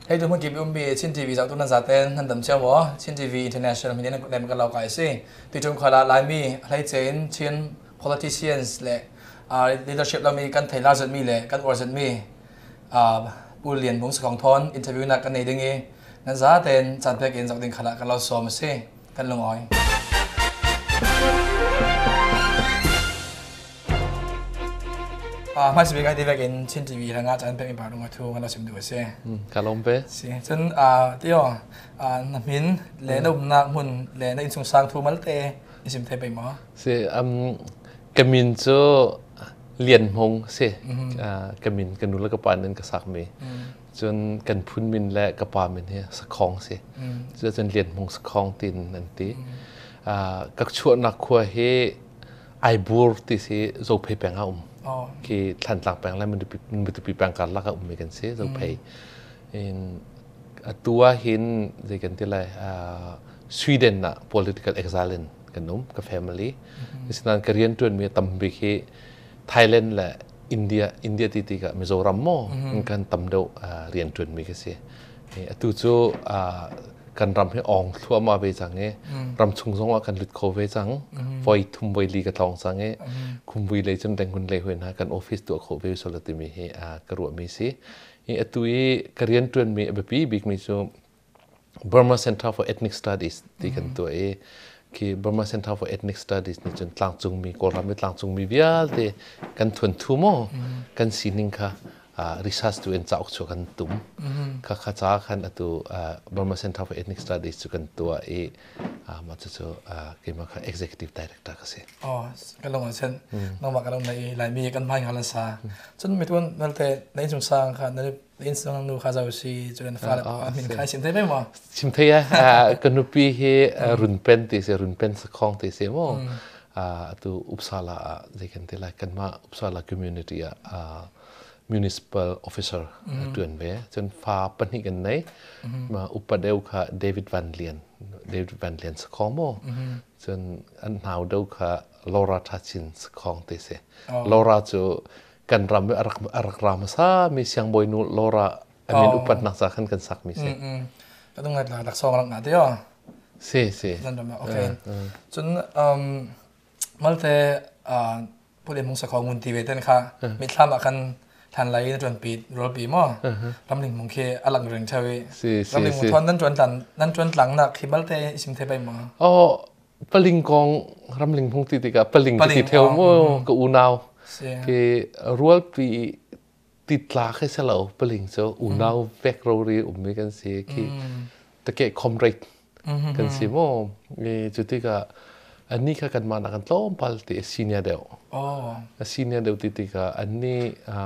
ให้ดูเมื่อกี้มีชินทีวีจากตุนันซาเต้นนั่นดำเชียววะชินทีวี international มีเนี่ยในกันเราไก่สิติดจงขอละลายมีให้เจนชิน politicians เละleadership เรามีกันไทยลาจัดมีเละกันออร์จัดมีผู้เรียนบุ้งสของทอนอินเทอร์วิวนักกันในดึงเองนั่นซาเต้นจัดเพลงจากดึงขละกันเราซ้อมสิกันลงอ้อยไม่ใช่เป็นการที่เราเห็นชินทีวีแล้วงานจะเป็นแบบลงมาทัวร์กันเราชิมดูสิการลงไปสิจนที่ว่าน้ำมินเล่นอุ้มนักหุ่นเล่นในอินสุงสังทัวร์มาเตะนี่ชิมเทไปมั้งสิกมินจะเรียนมงสิกมินกันนู้นแล้วก็ปานนั้นก็สักมีจนกันพุ่นมินและกระปามินเนี่ยสักคองสิจนเรียนมงสักคองตินนั่นทีก็ชวนนักขัวเฮไอบูร์ที่สิโจเพย์แปงเอาคือทันหลังแปลงแล้วมันจะปีแปลงกันแล้วก็มีกันเสียเราไปตัวเห็นในกันที่ไรสวีเดนน่ะ political exile กันนุ่มกับ family ในสถานการณ์เรียนจนมีตั้มไปที่ไทยแลนด์และอินเดียที่กับมิโซรัมโมกันตั้มเดียวเรียนจนมีกันเสียตัวจู่กันรำให้อองทั่วมาไปจังเงี้ยรำชุงสงว่ากันหลุดโควิดจังไว้ทุ่มไว้ลีกระทองจังเงี้ยคุมวิเลยจนแต่งคนเลยหัวหน้ากันออฟฟิศตัวโควิดสลัดมีให้กระรวมีสิตัวการเรียนจนมีแบบบิ๊กมีจู Burma Center for Ethnic Studies ที่กันตัวคือ Burma Center for Ethnic Studies นี่จนตลางจุงมีกอลามิตลางจุงมีวิอาเดกันทวนทุ่มกันสินิงค่ะresearch ตัวเองจะออกจากกันตุ้มข้าข้าจ้าขันตัว Burma Center for Ethnic Studies จากกันตัวมาจะเกี่ยวกับ Executive Director ก็สิอ๋อกันลงมาเช่นน้องบอกกันลงในหลายมีกันพายกันละซาจนมีตัวนั่นแต่ในช่วงสร้างค่ะในอินสตาแกรมนูข้าจะวิจารณ์ฟ้ามีใครชิมเทไหมมั้งชิมเทียกันนุปีเฮรุ่นเป็นที่เสียรุ่นเป็นสักของที่เสียมั้งตัวอุปสรรคที่กันที่ไรกันมาอุปสรรค community municipal officer ตัวนี้จนฟ้าปนิกันไหนมาอุปเดียวค่ะเดวิดแวนเลียนสกองโมจนอันหาวเดียวค่ะลอราทัชินสกองเตเสลอราจะกันรำไม่อารักรำซามีเสียงบอยนูลอราอันนี้อุปนักษาขันกันสักมีเสก็ต้องงานหลักสองหลักหนาเดียวสินั่นจะมาโอเคจนมาเตผู้เรียนมงสกองมุนทีเวตันค่ะมีทำอาการทันไลน์จวนปีรอปีมั้งลำหนึ่งมงเคอลังเริงเชวีลำหนึ่งมงทอนนั่นจวนหลังนักคิบัลเตชิมเทไปมั้งอ๋อปลิงกองลำหนึ่งพงติติกะปลิงติเทวมั้งกับอูนาวคือรัวปีติดลาแค่เสลาปลิงเจ้าอูนาวแวกโรรีอุ้มมีกันสิคือตะเกียคอมเรตกันสิมั้งจุดที่กะอันนี้ก็กันมานักกันล้อมพัลติซีเนียเดลซีเนียเดลติกะอันนี้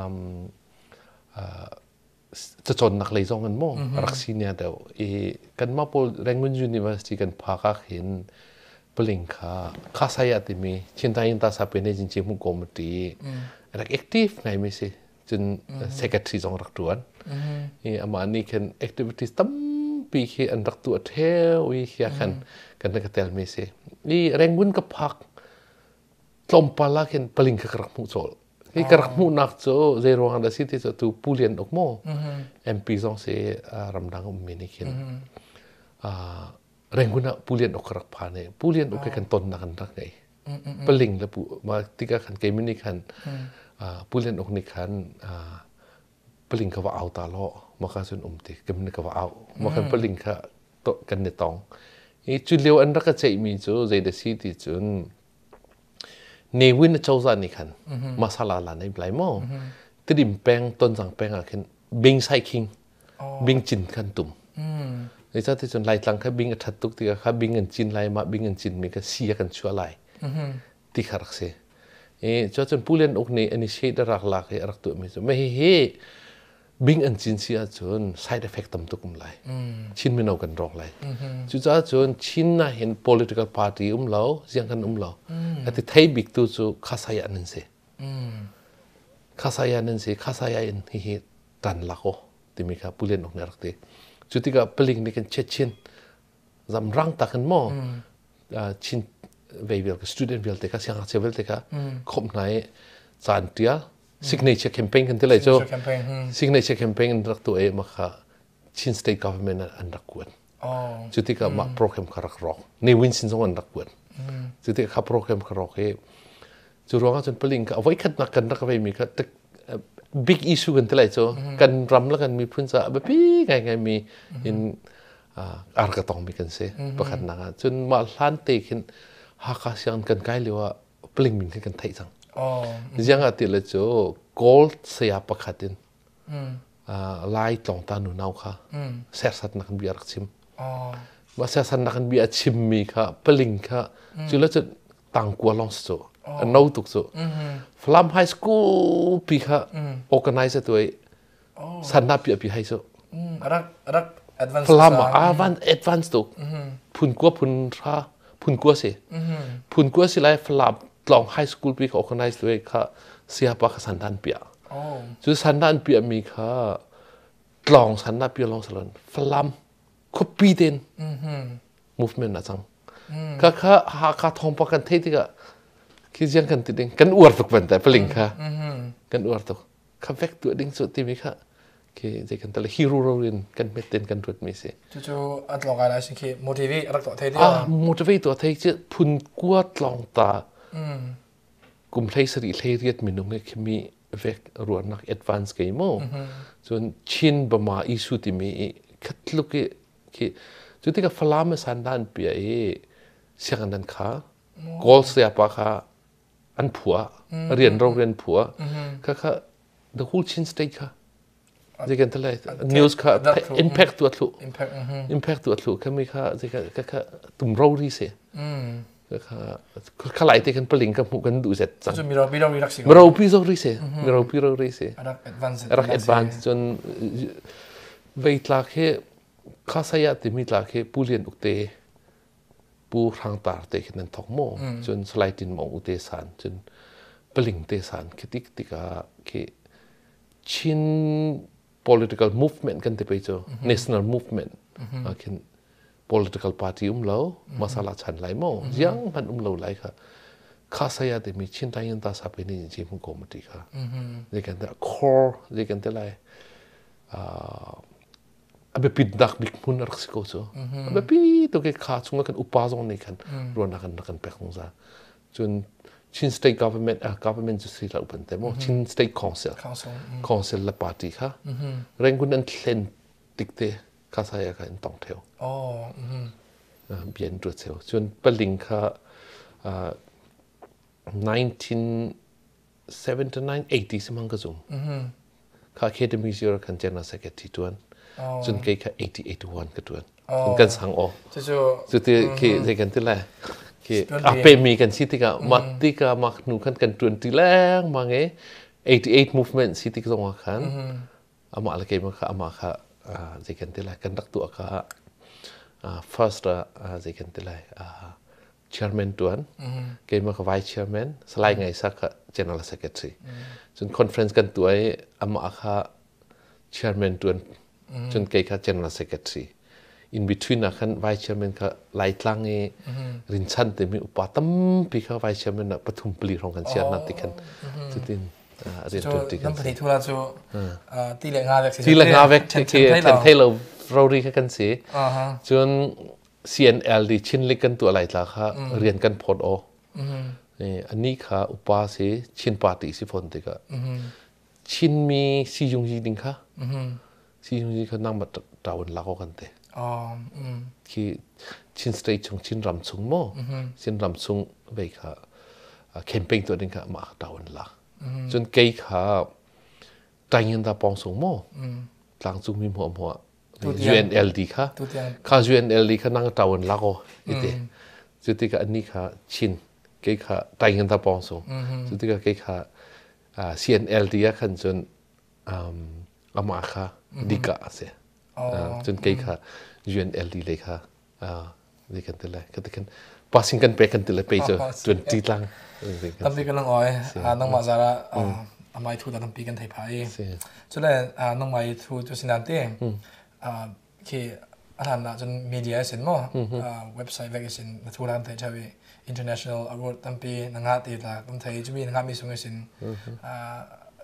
จะจนนักเลยจงกันมั้งรักซีเนียเดลกันมาพอแรงมันยูนิเวอร์ซิตี้กันพากักเห็นปลิงค่ะข้าใส่ยาติมีชินตายินตาสับเป็นจริงๆมุกโกมตีรักแอคทีฟไงไม่สิจนเซกตรีจงรักตัวอามานี่กันแอคทิวิตี้ตั้มปีที่อันรักตัวเทวีเขียกันนักเตลไม่สินี่แรงวุ่นกับพักลมปลาเห็นปลิงกระมุโจลที่กระมุนักโจเจโรฮันดาซิที่จะตัวผู้เรียนออกโม่เอ็มพีซองเสรำดังมินิคินแรงวุ่นผู้เรียนออกกระพานี่ผู้เรียนออกกันตนนักกันรักไงปลิงแล้วมาที่กันเกมินิคันผู้เรียนออกนิคันปลิงก็ว่าเอาตาล้อมาการส่วนติเกมินิก็ว่าเอามาการปลิงก็โตกันในตองจุดเลี้ยวอันรักใจมีจูใจเดซีที่จุนเนวินเจ้าจานี่ขันมาสลาลาในปลายโม่ติดแปงต้นสังแปงอ่ะขันบิงไซคิงบิงจินขันตุ่มในเจ้าที่จนไล่หลังแค่บิงอัดตุกติกะแค่บิงเงินจินไล่มาบิงเงินจินมีก็เสียกันชัวไล่ที่ขารักเสียเจ้าจนผู้เล่นอกนี้อันนี้เชื่อรักหลักรักตัวมีจูไม่เฮ้บิงอันจินเสียจน side effect ต่ำตุกไหลชินไม่เอากันรองไหลจุดจ้าจนชินน่ะเห็น political partyเราเสียงกันเราแต่ที่ไทยบิ๊กตัวจูข้าสายอันนั้นสิข้าสายอันนั้นสิข้าสายอันที่ตันลักโอที่มีครับผู้เล่นออกเนี่ยรักเตจุดที่กับปลิงนี่กันเช็ดชินจำรังตักกันมั่วชินเวลกับ student เวลเตะก็เสียงเสียเวลเตะก็คบไหนจานเดียวsignature campaign กันที่ไรโจ้ signature campaign รักตัวเองมาค่ะชิน state government อันรักกวนจุดที่ก็มาโปรแกรมคารักรอกในวินสินสองอันรักกวนจุดที่เขาโปรแกรมคารักเฮจุดร้องจนปลิงก็เอาไว้ขัดนักกันนักไปมีก็big issue กันที่ไรโจกันรำแล้วกันมีพื้นจะแบบพี่ไงมีอินอาร์กตองมีกันเสียประคันนักจนมาล้านเตะขึ้นฮักข้าเสียงกันใกล้เลยว่าปลิงมีกันไทยจังยังอาทิตย์ละโจ gold เสียประคัดินไล่ตองตาหนูนาวค่ะเสียสัตว์นักบิอาร์ชิมมาเสียสัตว์นักบิอาชิมมีค่ะปลิงค่ะจุดละจุดต่างกัวลองโจน้าตุกโจฟลามไฮสคูลปีค่ะ organize ตัวสันนับปีไฮโซรัก advance ฟลามadvance ตุกพุนกัวพุนราพุนกัวสิพุนกัวสิไลฟลามลองไฮสคูลปีค่ะ organize ตัวค่ะเสียปะสันดันปีจุดสันดันปีมีค่ะลองสันนับปีลองสลันฟลามคบปีเด่น movement นะจังค่ะหากทองปะกันเทติกะคิดยังกันติดเองกันอวดทุกวันแต่ปลิงค่ะกันอวดทุกข้าแวกตัวดิ้งสุดที่มีค่ะคือจะกันแต่ละฮีโร่เราเรียนกันเม็ดเต็นกันรวดมีสิจู่ๆอันลองอะไรสิ่งที่ motivate รักตัวเทดี motivate ตัวเทจะพุนกัวลองตากลุ่มไทยสริเลเรียดมีนุ่งเนี่ยคือมีเวกรวนนัก advance กันมั้งจนชินบมาอิสุที่มีคัดลุกคือจุดที่กับฟลามสันดานเปียเสียงนั้นค่ะกอลเสียปะค่ะอันผัวเรียนโรงเรียนผัวค่ะ the whole chin state ค่ะจะกันเท่าไร news ค่ะ impact ตัวทุก impact ตัวทุกค่ะมีค่ะจะค่ะตุ่มเราดีเสียค่ะข้าไหลที่กันปลิงกับหมู่กันดูเสร็จจังมีเรารักสิ่งเราพี่เราดีเสียมีเราพี่เราดีเสียรัก advance จนเวทลาแค่ข้าสยามที่มีลาแค่ผู้เรียนอุเตปูทางตาเตะนั้นทอกโมจนสไลดินมองอุเตสานจนปลิงเตสานคิดติกาคือชิน political movement กันที่ไปเจอ national movement คือ political party เรามาสลาชันไหลโมยังมันเราไหลค่ะข้าสยามที่มีชินไทยยันตาสาเป็นจริงๆมันโกมติค่ะเรียกกันแต่ core เรียกกันแต่ไรabe pindak bikmun raksiko so abe pi to ke kha chunga kan upazong nei kan rona kan pekongza chun chin state government ju sila upan te mo chin state council la party kha rengun an thlen tikte kha saya ka in tong theu bien tu cheu chun paling kha 1979 80 simang ka zum kha academy zero kan general secretary tuanจนเกี่ย81กันตัวกันสังอจุดที่คือกันที่แรกคืออาเปมีกันสิที่ก็มัดที่ก็มักหนูกันตัวที่แรกมาไง88 movement สิที่ก็ส่งมากันอามาอะไรกันมาค่ะอามาค่ะจะกันที่แรกกันรักตัวค่ะ first จะกันที่แรกchairman ตัวเกี่ยมาค่ะ vice chairman สไลด์ไงสัก general secretary จน conference กันตัวอามาค่ะ chairman ตัวจนเกี่ยกับ general secretary in between นะคัน vice chairman ก็ไล่ตั้งเอรินชันแต่มีอุปถัมภ์ปีเขา vice chairman นะปฐุมปลีของกันเชียร์นัดติกันจุดที่เรียนตัวติกันน้ำผลิตทุเรศจูตีเหล็กงาเวกตีเหล็กงาเวกที่เทเลเราเรียนกันสิจน CNL ดิชินลิกันตัวอะไรล่ะค่ะเรียนกันพอดโออันนี้ค่ะอุปถัมภ์ชินปาติสิฟอนติกะชินมีซียุงจีดิงค่ะซียุงจีเขานั่งมาดาวน์ลักกันเตะคือชินสเตย์ชงชินรำซุงโม่ชินรำซุงไปค่ะแคมเปญตัวนึงค่ะมาดาวน์ลักจนเกี่ยค่ะใจเย็นตาปองซุงโม่หลังซุงมีหัวUNLD ค่ะค่ะ UNLD ค่ะนั่งดาวน์ลักอีเตะจุดที่ค่ะอันนี้ค่ะชินเกี่ยค่ะใจเย็นตาปองซุงจุดที่ค่ะเกี่ยค่ะCNLD ค่ะจนอามาค่ะดีกะเสียจนเกี่ยค่ะ UNLD เลยค่ะดีกันแต่ละก็แต่กันพอสิ่งกันไปกันแต่ละไปจนจนตีลังตั้งปีกันน้องอ้อยน้องมาซาระอามาทูตั้งปีกันไทยพายจนเลยน้องมาทูจุดสินันเต้คืออาหารจนมีเดียเส้นมั้งเว็บไซต์เวกเส้นทูรันไทยชาว international award ตั้งปีนังหาตีละตั้งไทยจะมีนังหามีส่งเส้น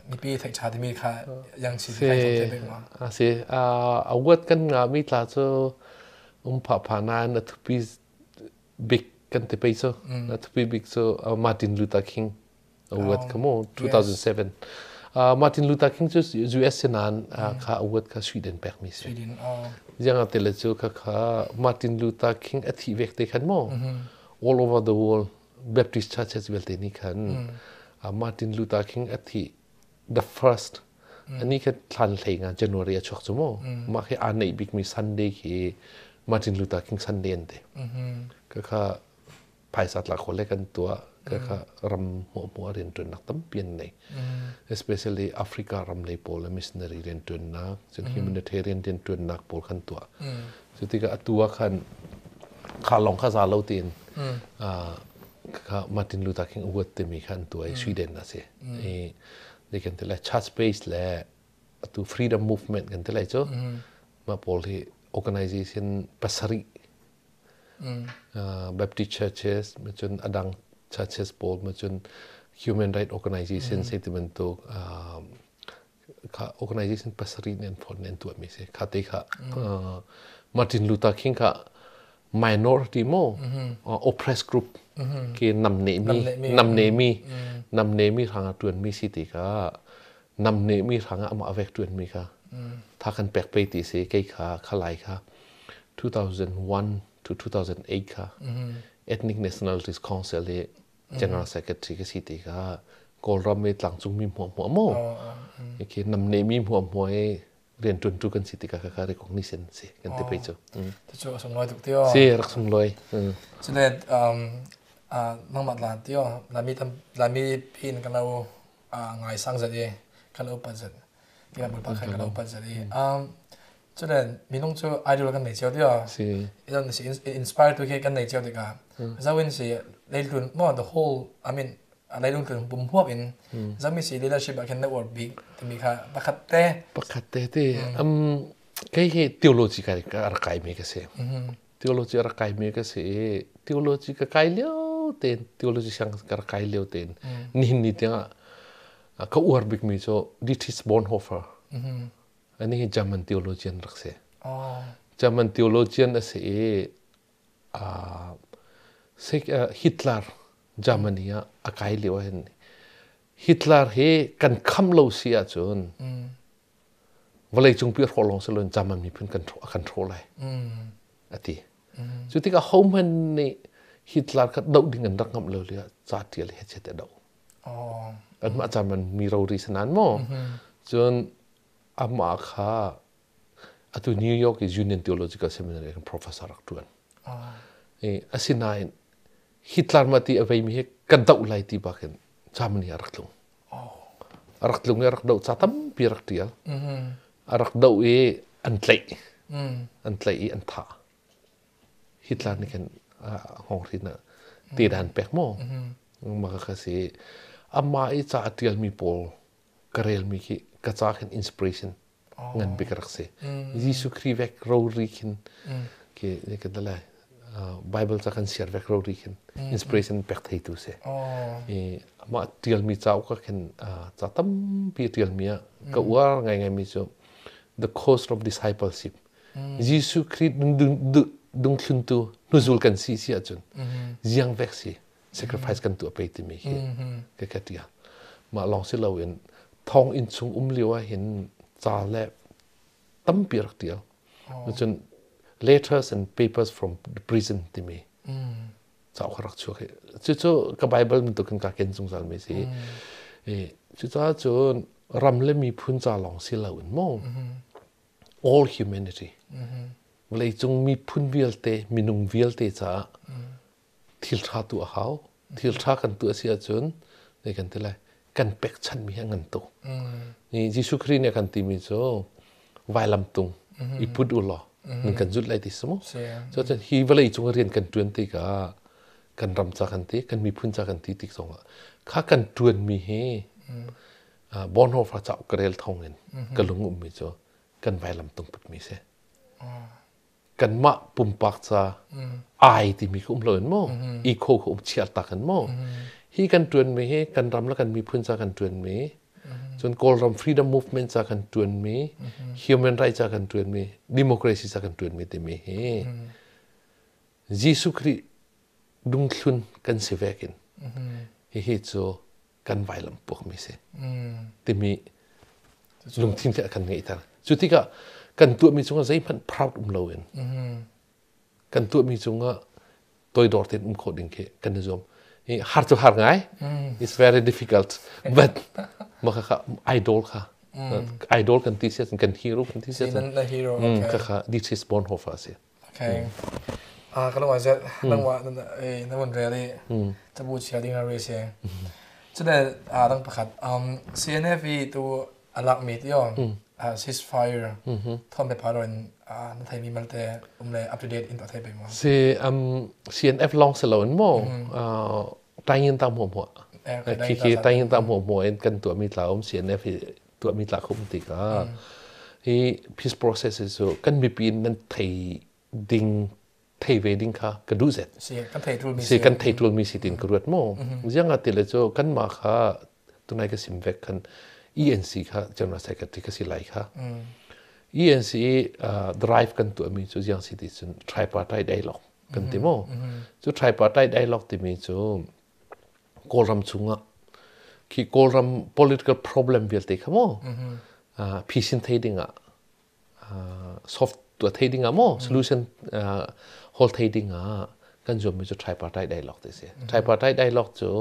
มีปีไทยชาติมีค่ะยังสิใครสนใจเป็นมั้งสิอาวุธกันงามีตาโซผ่านานทุกปีบิ๊กกันเตไปโซทุกปีบิ๊กโซมาร์ตินลูเทอร์คิงอาวุธขโม2007มาร์ตินลูเทอร์คิงจูUS นานข้าอาวุธข้าสวีเดนแปลกมิสยังอัตเลจูข้ามาร์ตินลูเทอร์คิงอธิเวกเตขันโม all over the world Baptist churches เวลเตนี่ขันมาร์ตินลูเทอร์คิงอธิ the first อันนี้คือทันเลยงาน January ช่วงชั่วโมงมาแค่อันในบิ๊กมี Sunday คือมาร์ตินลูเทอร์คิง Sunday เตก็ข้าภายสัตว์หลักคนเล็กกันตัวก็ข้ารำหัวเรียนจนนักตั้มเปลี่ยนใน especially แอฟริการำเลยโปลและ missionary เรียนจนนักจน humanitarian เรียนจนนักโปลขันตัวสุดที่ก็ตัวขันข้าลองข้าซาเลาตีนข้ามาร์ตินลูเทอร์คิงอวดเต็มขันตัวสวีเดนนะสิเด็กกันแต่ละ church space และตัว freedom movement กันแต่ละจ้ะมาโปลที่ organization ปัสริBaptist churches มาจนอดัง churches โปลมาจน human rights organization เซติมันโตข้า organization ปัสริเนี่ยผลเนี่ยตัวมีสิข้าที่ข้ามาร์ตินลูเทอร์คิงข้า minority โมoppressed group คือนำเนมีทางตัวนมีสิติกานำเนมีทางเอามาเอาเวกตัวนมีค่ะถ้ากันแปลกไปตีเสกค่ะขลายค่ะ2001 to 2008ค่ะ Ethnic Nationalities Council เลย General Secretary ก็สิติกาโกลรำไม่หลังจุงมีหัวโม่คือนำเนมีหัวเรียนจนทุกันสิติกาค่ะ recognition สิกันที่ไปจ้ะจะส่งลอยถูกที่อ๋อสิรักส่งลอยฉะนั้นน้องมัดลานที่อ๋อลามีพินกันเราไงสังเสด็จกันเราปัจจัยที่เราบุญพักกันเราปัจจัยฉะนั้นมีน้องจูไอดอลกันในเจ้าที่อ๋อยังสิอินสปายตัวแค่กันในเจ้าที่กันจะเป็นสิในเรื่องมั่ว the whole I mean ในเรื่องบุญพวกอินจะมีสิ leadership แบบ network big ที่มีค่ะประคัตเต้ที่ก็คือ theology กันอะไรกันมีก็เสีย theology อะไรกันมีก็เสีย theology ก็ใครเลี้ยวเต็น theology ช่างอะไรกันเลี้ยวเต็นนี่ที่อ่ะก็อวดบิ๊กมีโซ่ Dietrich Bonhoeffer อันนี้ German theologian รักเสีย German theologian เสียฮิตเลอร์Germany อ่ะใครเลี้ยวเห็นฮิตเลอร์เฮกันคำเราเสียจนวันเลยจงเปียร์ขอลองสลนจำมันมีเพื่อนกันโทรเลยอ่ะทีสุดที่ก็เขามันนี่ฮิตเลอร์ก็ดาวดิ่งกันรักงำเลยจ่าเทียเลยเห็นดาวอันมาจำมันมีเราดีสนานมั้งจนอามาค่ะตัวนิวยอร์ก Union Theological Seminary เป็น professor รักตัวนอาศินายฮิตเลอร์มาที่เอาไปมีกันดาวไล่ที่บ้านจำมันนี่รักลุงเนี่ยรักดาวจ่าตั้มปีรักเดียวรักดาวอันเตยอันท่าฮิตเลอร์นี่กันห้องที่น่ะตีดันแปลกมั้งมาก็สิอามาจ่าเดียวมีโพลกระเรลมีกระจายอินสปิเรชันเงินไปกระเสยิสุครีเวกโรริคินคือนี่ก็ได้เลยBible จะกันเสียเวกโรริคินอินสปิเรชันแปลกที่ตัวเสมาเดียวมีเจ้าก็กันจ่าตั้มปีเดียวมีก็ว่าไงมีโจ the cost of discipleship ยิสุครีดึงขึ้นตัวนุ่งกันสิจนยังเวกสิ sacrifice กันตัวไปที่มีก็แค่เดียวมาลองสิเราเห็นทองอินซุงเลี้ยวเห็นจ่าเล่ตั้มปีรักเดียวจน letters and papers from the prison ที่มีจ่าขรักชัวร์จู่ๆกับ Bible มันตัวกันการเขียนสงสารไม่สิจู่ๆจนรำเล่มีพื้นจ่าลองสิเราเห็นมั้ง all humanity เวลาจงมีพื้นวิลเตมีนุ่งวิลเตจ่าทิลทาตัวเขาทิลทากันตัวเสียจนในกันที่ไรกันเป็กชันมีเงินตัวนี่ยิสุครีเนี่ยกันตีมีโจวายลำตุงอีพุดอุลอนึงกันจุดไรที่สมมติจนฮีเวลาจงเรียนกันตวนตีกันรำจากกันตีกันมีพื้นจากกันตีติ๊กสองข้ากันตวนมีเฮบอนโฮฟาเจ้ากระเรลทองเงินกันลงมีโจกันวายลำตุงปุดมีเสกันมะปุ่มปากจะไอที่มีคุ้มเลยมั้งอีโคคุ้มเชียร์ตากันมั้งฮีกันตวนมีเฮกันรำแล้วกันมีพื้นจากกันตวนมีจน Kawl ram freedom movement จะกันตวนมี human rights จะกันตวนมี democracy จะกันตวนมีติมีเฮยิสุคริดุงทุนกันเสวกินเฮโจกันไวลำปกมีเสติมีลุงทิ้งจะกันไงท่าจุดที่ก็กันตัวมีจงก็ใจมัน proud เลวินกันตัวมีจงก็ตัวดอร์เทนโคดิงเคกันนิยมhard to hard ไง it's very difficult but มันก็idol ค่ะ idol กันที่เสียกัน hero กันที่เสียนั่น hero ก็ค่ะ this is born of us โอเคก็ต้องว่าจะต้องว่านั่นวันเรียลี่จะบูชาดิ้งอะไรเสียจะได้ต้องประกาศCNF ตัวหลักมีที่อ่อนceasefire ทำไปพาร์นนั่นไทยมีมันแต่เลย up to date อินต่อไทยไปมั้ง CNF ลองสลอนโม่ตายยินตามหัวคือตายยินตามหัวกันตัวมีหลายCNF ตัวมีหลายคุมติกาpeace process กันมีปีนั้นไทยดิ้งไทยเวดิ้งค่ะกระดูเสร็จกันไทยทูลมีสิตินกระดูดโม่ยังอาทิตย์ละโจกันมาค่ะตัวไหนก็สิมเวกกันENC ค่ะจำนวน secretary ก็สิไลค่ะ ENC drive กันตัวมีจุดยังสิติจุด tripartite dialogue กันติโมจุด tripartite dialogue ติมีจุด Kawl ram chunga ki Kawl ram political problem vel te khamo peace in thadinga soft to thadinga mo solution whole thadinga kan jom mi chu tripartite dialogue te se tripartite dialogue chu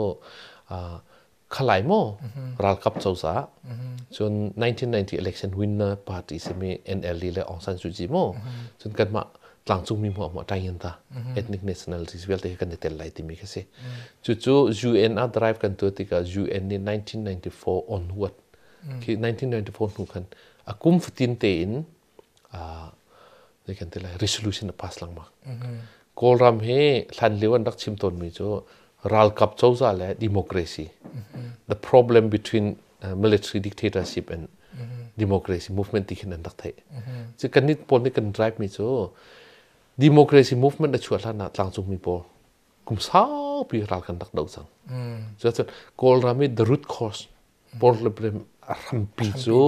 khalai mo Ralkap chausa chun 1990 election winner party semi NLD le Aung San Suu Kyi mo chun kan ma tlang chung mi mo ta yin ta ethnic nationalities vel te kan tel lai ti mi kase chu UN a drive kan to ti ka UN ni 1994 onward ki 1994 nu kan akum fitin te in they kan tel resolution pass lang ma Kawl ram he hlan lewan dak chim ton mi chu Ralkap chauza le democracy the problem between military dictatorship and democracy movement ti khin dak thai chu kan nit pol ni kan drive mi chu democracy movement da chuat na tlang chung mi pol kum sao pi ral kan dak dau sang so Kawl ram the root cause problem rampi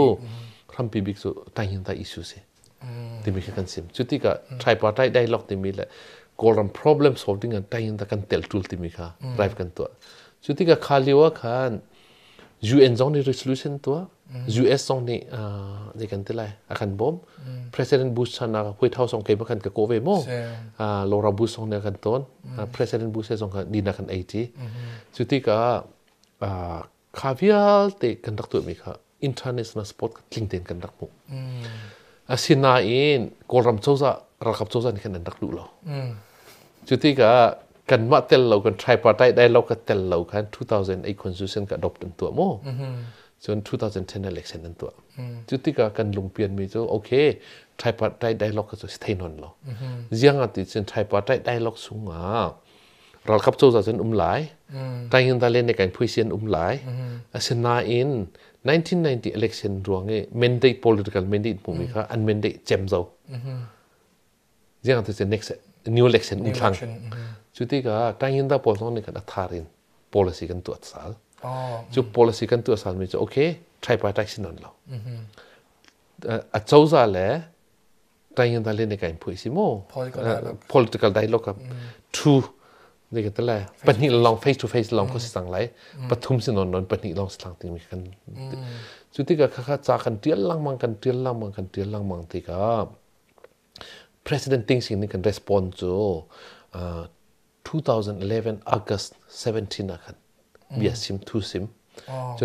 big so ta hin ta issue se ti mi kan sim chuti ka tripartite dialogue ti mi le Kawl ram problem solving an ta hin ta kan tel tool ti mi kha drive kan to chuti ka khaliwa khan UN zone resolution to US zone ni they kan telai akan bom President Bush chana White House ong kaiba kan ka kove mo Laura Bush ong kan ton President Bush ong kan dina kan 80 chuti ka khavial te kan dak tu mi kha international sport klingten kan dak mo asina in Kawl ram chauza Ralkap chauza ni kan dak lu lo chuti ka kan ma tel lo kan tripartite dialogue ka tel lo kan 2008 constitution ka adopt an to mo so 2010 election an to chuti ka kan lungpian mi chu okay tripartite dialogue ka so Thein on lo jiang ati chen tripartite dialogue sunga Ralkap chauza chen lai tai hin ta len ne kan phuisian lai asina in 1990 election ruange mandate political mandate phumi kha unmandate chemzo jiang ati chen next new election thang chuti ka tai hin ta polong ni kan atharin policy kan tu sal chu policy kan tu sal mi chu okay tripartite sin on lo a chauza le tai hin ta len ne kan phuisi mo political dialogue ka throughนี่ก็แต่ละปัจจุบันลอง face to face ลองก็สั่งไล่ปฐุมสินนนปัจจุบันลองสั่งติมีกันจุดที่ก็ข้าจากกันเตียนลังมังที่ก็ President ติงสิ่งนี้กัน respond จู2011 August 17นะครับเบียซิมทูซิมจน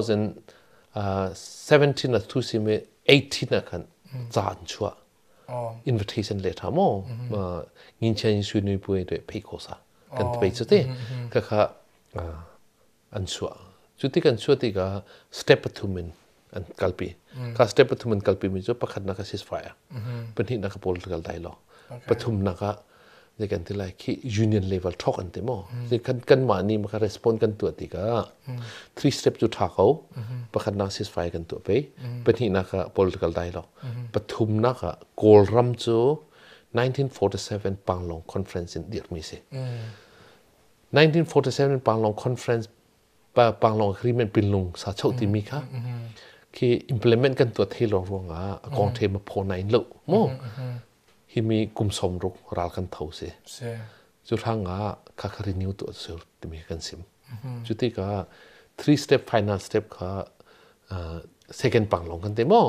2017นะทูซิม18นะครับจานชัว invitation letter มั้งงินเชนสุนีปุยด้วยเพย์โคซากันไปจุดที่ก็ค่ะอันชัวจุดที่กันชัวที่ก็ step ปฐุมอันกัลปีก็ step ปฐุมกัลปีมีจุดประคัดนัก ceasefire เป็นที่นัก political dialogue ปฐุมนักในกันที่ไรที่ union level talk อันเต็มในกันมานี่มันก็ respond กันตัวที่ก็ three step จุดท่าเขาประคัดนัก ceasefire กันตัวไปเป็นที่นัก political dialogue ปฐุมนัก Kawl ram จู1947 Panglong Conference in Dirmise 1947 Panglong Conference ปังลงครีมันเป็นลงสาชติมีค่ะคือ implement กันตัวเทลงรวงกองเทมาโพในลุโมที่มีกุมสมรุกราลกันเท่าเสียจุดทางข้าคารินิวตัวเสือที่มีกันซิมจุดที่ก็ three step final step ค่ะsecond ปังลงกันเต็ม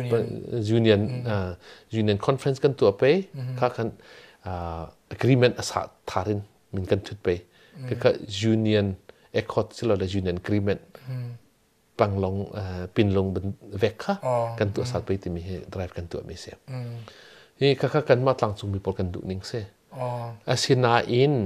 union conference กันตัวไปข้ากันagreement อาสาทารินมันกันชุดไปก็ union accord ที่เราได้ union agreement ปังลงปินลงบนเวกค่ะกันตัวสัตว์ไปที่มี drive กันตัวไม่เสียนี่ข้ากันมาตั้งสุ่มมีโปรกันดูนิ่งเสียอาศินาอิน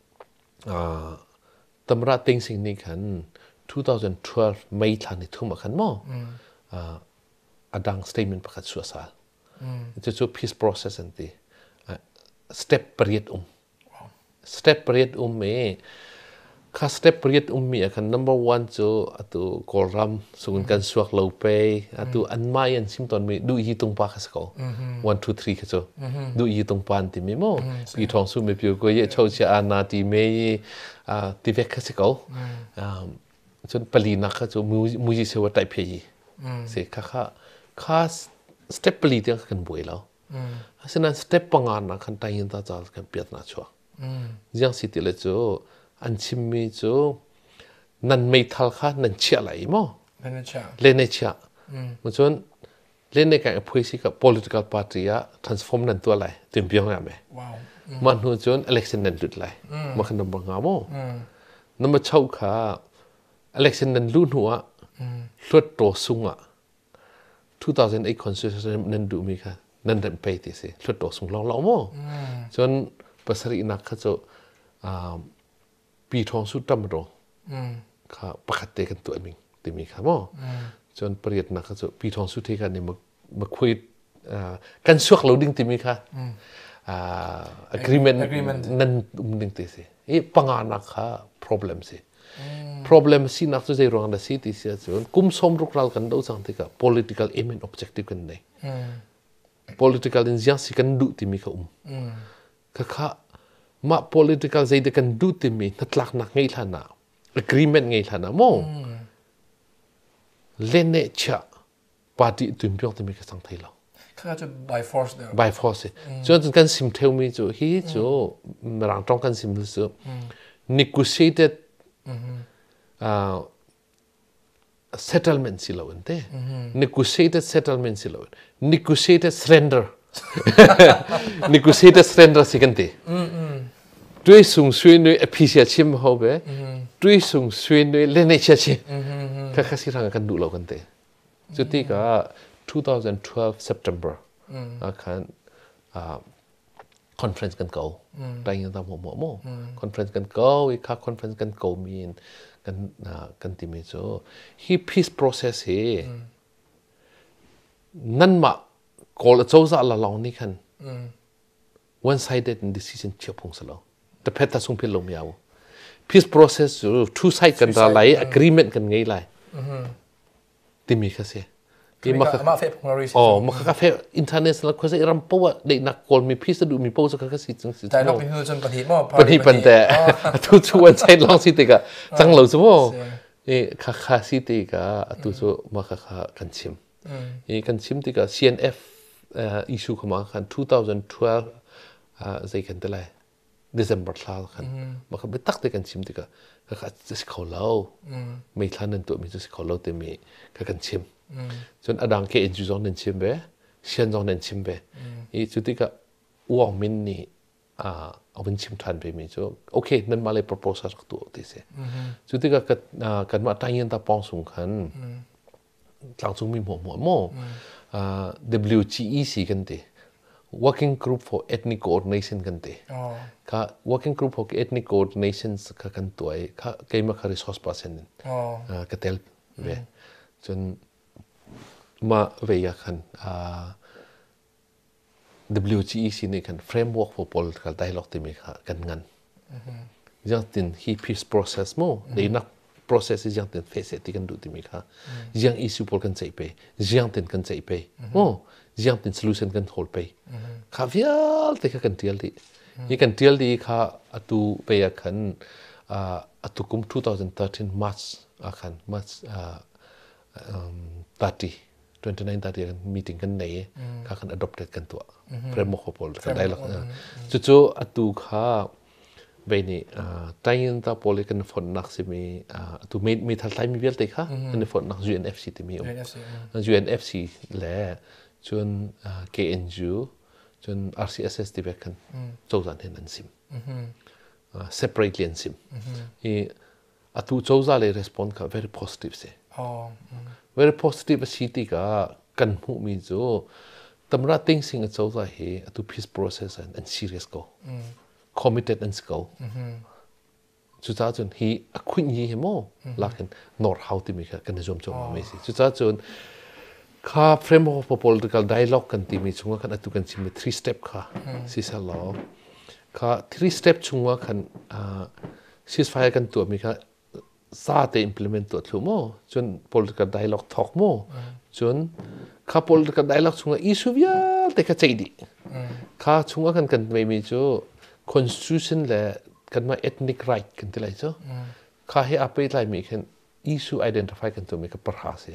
ตำราติงสิ่งนี้กัน2012ไม่ทันที่ทุ่มกันมั้งดัง statement ประกาศสุดสายจะช่วย peace process อันที่ step เปรียดstep เปรียดเมข้า step เปรียดมีกัน number one จูตัวกอลัมส่งกันสวกเลวไปตัวอันไม่อันซิมตอนมีดูยีตรงปากเขา one two three เขาดูยีตรงปานที่มีมั้งปีทองสู้ไม่เพียวก็เยอะชาวเชียอานาที่มีที่เวกเขาจนปลีนักเขาจูมุจิเสวะไตเพย์เสียข้า step ปลีที่กันบ่อยแล้วฉะนั้น step ปังงานนักขันไตยินตาจากันเปียดน่าชัวยังสิติเลยจูอันชิมมีจูนันไม่ทัลค่ะนันเชี่ยไหลมั้งเล่นในเชี่ยมันชวนเล่นในการพูดสิกับ political party อะ transform นั่นตัวไหลเต็มเปียงอะไรมันหัวชวน election นั่นหลุดไหลมันขนมบังงามั้งนั่นมาเช่าค่ะ election นั่นลุ้นหัวลดตัวสูงอ่ะ2008 constitution นั่นดูมีค่ะนั่นเดินไปที่สิลดตัวสูงเรามั้งจนภาษาอินักเขาจะปีทองสุดดำรงค่ะประกาศเตะกันตัวเองที่มีค่ะมั้งจนเปรียบนักเขาจะปีทองสุดที่กันเนี่ยมาคุยกันสวกเราดิ้งที่มีค่ะagreement นั่นดิ้งที่สิปังงานนักค่ะ problem สิ problem สินักจะใจรองได้สิที่เสียส่วนกุมสมรุกเรากันดูสังที่กับ political aim and objective กันได้ political นี่ยังสิกันดูที่มีค่ะค่ะมา political ใจเด็กกันดูที่มีนัดหลักนักไงล่ะนะ agreement ไงล่ะนะมั้งเล่นเนี่ยเชื่อ party ตุ่มเปียกที่มีกับสังที่เราข้าจะ by force เดียว by force จนกันซิมเทลมีจูฮีจูรังตรงกันซิมรู้สึก negotiated settlement สิเราเต้ negotiated settlement สิเรา negotiated surrender negotiated surrender สิกันเต้ด้วยส่งช่วยหน่วยอภิเษกชิมเขาเบ้ด้วยส่งช่วยหน่วยเล่นในเชิงข้าสิรังกันดูเรากันเต้จุดที่ก็2012 September คันconference กันเก่าได้ยินตามหัวหม้อ conference กันเก่าอีกค่ะ conference กันเก่ามีกันที่มีโซ่ที่ peace process เฮนั่นมาก่อนจะจะละลองนี่คัน one sided decision เชื่อพงศแล้วแต่เพชรส่งเพลลงยาว peace process two side กันอะไร agreement กันไงไรที่มีค่ะเสียมาเฟะพงเราดิมาคาเฟ่อินเทอร์เน็ตแล้วคนจะรำปูว่าเด็กนักกอลมีพิษดูมีปูสักก็สิจังสิแต่เราเป็นจนปฏิบัติปฏิบัติแต่ทุกวันใช้ลองสิติกะจังเหล่าสมมติข้าสิติกะทุกมาข้ากันชิมกันชิมติกะ CNF issue เข้ามากัน2012ใจกันแต่ไร December คลากันมาคันไปตักติกันชิมติกะข้าจะสิเขาเล่าไม่ทันนั่นตัวมีจะสิเขาเล่าแต่มีข้ากันชิมจนอดังแค่อินจูจงนั่นชิมเบ้เชียนจงนั่นชิมเบ้อีจุดที่ก็อ้วงมินนี่เอาเป็นชิมทันไปมีจ้ะโอเคนั่นมาเลย proposal สักตัวที่เสียจุดที่ก็กันมาตั้งยันตาปองสูงขันหลังสูงมีหัวโม่WGEC กันตี Working Group for Ethnic Coordination กันตีค่ะ Working Group for Ethnic Coordination กันตัวค่ะเกี่ยมาค่ะ resource person ก็เตลเบ้จนมาเวียกันWGEC นี่กัน framework for political dialogue ที่มีกันงั้นยังติน peace process มั้งในนัก process ยังติน face ที่กันดูที่มียัง issue พอกันใจไปยังตินกันใจไปยังติน solution กัน hold ไปข้าวิลที่กันเดียลดีนี่กันเดียลดีข้าตูเวียกัน atukum 2013 March akan March 29-30 kan meeting kan nei akan adopted kan tua framework pol kan dialog cucu atu kha beni tayin ta poli kan fon nak simi tu me thal tai mi bel te kha kan fon nak UNFC te mi UNFC le chun KNU chun RCSS te kan chawzan hen an sim separately an sim e atu chawza le respond ka very positive se very positive city ka kan mu mi jo tamra ting sing a chawza he atu peace process and serious go committed and go chu cha chun hi a khun hi hemo lakin nor how ti mi ka kan jom chom ma si chu cha chun kha framework of political dialogue kan ti mi chunga kan atu kan sim 3 step kha si sa lo kha 3 step chunga kan ceasefire kan tu mi kha sa te implement tu thumo chun political dialogue thok mo chun kha political dialogue chunga issue ya te kha chaidi kha chunga kan me mi chu constitution le kan ma ethnic right kan tilai chu kha he apai lai mi khan issue identify kan tu mi ka parha se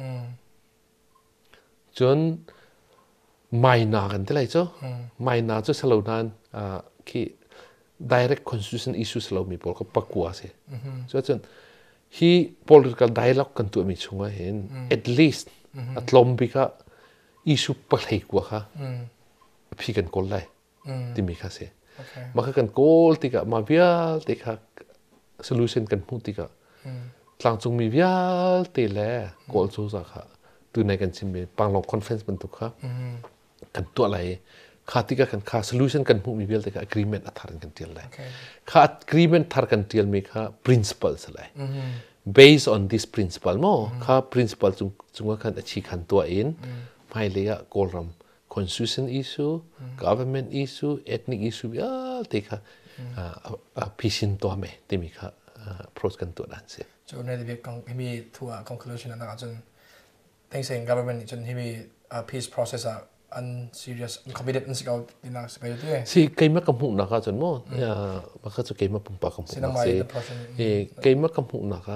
chun maina kan tilai chu maina chu salonan ki direct constitution issues lo mi pol ka pakwa se so chun hi political dialogue kan tu mi chunga hen at least atlom bika issue palhai kwa kha phi kan kol lai ti mi kha se maka kan kol tika ma vial tika solution kan mu tika tlang chung mi vial te le kol chu za kha tu nai kan sim me panglong conference ban tu kha kan tu lai kha tika kan kha solution kan mu mi vial tika agreement athar kan til lai kha agreement thar kan til mi kha principles lai based on this principle mo kha principle chung kan achi khan to in mai le ya kolram constitution issue government issue ethnic issue ya teka pisin to me timi kha pros kan to dan se chu ne de kong mi thua conclusion na chun thing saying government chun himi peace process un serious committed in scout in our space si kaima kamu na ka chun mo ya maka chu kaima pumpa kamu se e kaima kamu na ka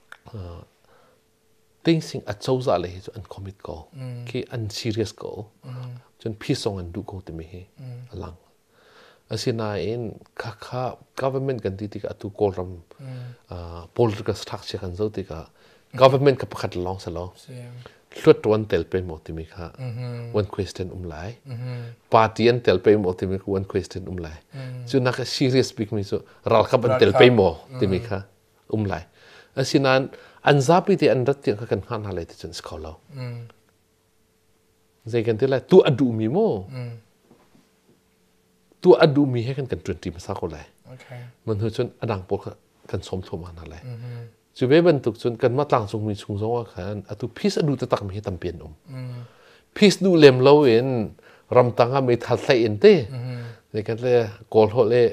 things sing a chawza le chu an commit ko ki an serious ko chun peace song an du ko te mi he alang asina in kha government kan ti ka tu kolram political structure kan zo ti ka government ka pakhat long sa lo hlut one tel pe mo ti mi kha one question lai party an tel pe mo ti mi one question lai chu na ka serious big mi so Ralkap an tel pe mo ti mi kha lai asina anzapi ti an rat ti ka kan han halai ti chun skolo zai kan ti lai tu adu mi mo tu adu mi he kan 20 masa ko lai man hu chun adang pol kan som thom han halai chu be ban tuk chun kan ma tlang chung mi chung zong khan atu peace adu ta tak mi tam pian peace du lem lo in ram tanga mi thal sai in te zai kan le kol ho le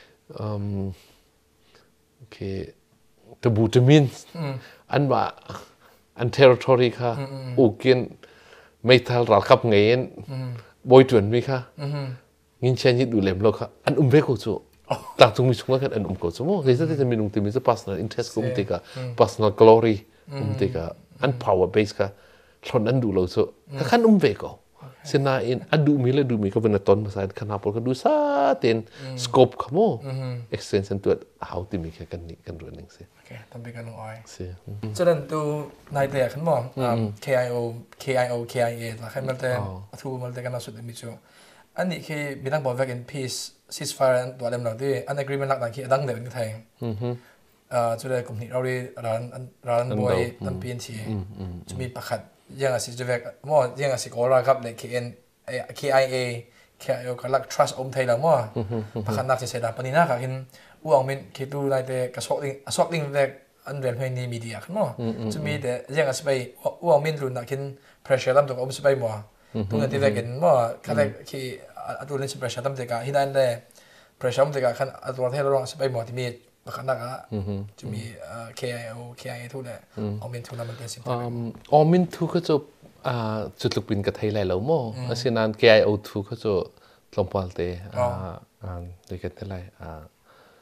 ke tabu tamin an ma an territory kha ukin mai thal Ralkap ngein boy tuan mi kha ngin chen ji du lem lo kha an be ko chu tlang chung mi chung kan an ko chu mo ge sa te mi nung ti mi sa personal interest ko te ka personal glory te ka an power base ka thon an du lo chu ka khan be ko sina in adu mi le du mi ko ben ton ma sa khana pol ka du sa ten scope ka mo extension to how ti mi kan ni kan ru ning se okay tambi kan oi se chuan tu nai te khan mo KIO-KIA la khan mal te thu mal te kan asut mi chu ani ke binang bo vek in peace ceasefire and to lem lo de an agreement lak dan ki adang de ni thai chu le company ran boy tam pin thi chu mi pakhat yang asi jevek mo yang asi ko Ralkap le KIA KIO kalak trust om thai la mo pakhat nak se da panina ka hin uang min ki tu lai te ka sok ling vek an rel phai ni media khan mo chu mi de yang asi bai uang min run nakin pressure lam to om se bai mo tu na ti vek in mo khala ki atu len pressure tam te ka hinan le pressure tam te ka khan atu thai lo se bai mo ti mi pakhat nak chu mi KIO-KIA thu le om min thu na man te sim om min thu ka chu chu tluk pin ka thai lai lo mo asinan KIO thu ka chu tlompal te de ka te lai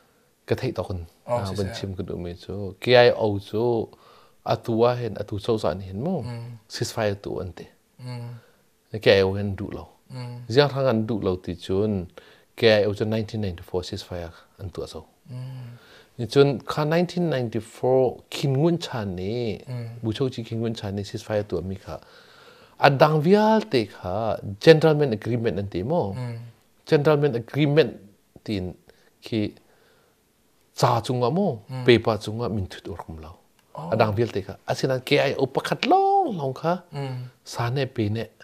กระเทยตอนบัญชีมันก็ดูไม่โจ้ KIO โจ้อัตัวเห็นอัตัวโซ่สานเห็นมั้งซิสไฟตัวอันเตKIO เห็นดูเรายังทางอันดูเราติดจน KIO จน1994 ซิสไฟอันตัวโซ่จนค่า1994คินงุนชานีบุโชจีคินงุนชานีซิสไฟตัวมีค่ะอันดังวิอาลเตค่ะ gentleman agreement นั่นเองมั้ง gentleman agreement ที่คือจ่าจุงว่ามั้งเปย์ป้าจุงว่ามินทุดอุรมเราอันดังวิอาลเตค่ะอาศัยนั้น KIO ประคัดลองค่ะสารเนี่ยเปย์เนี่ย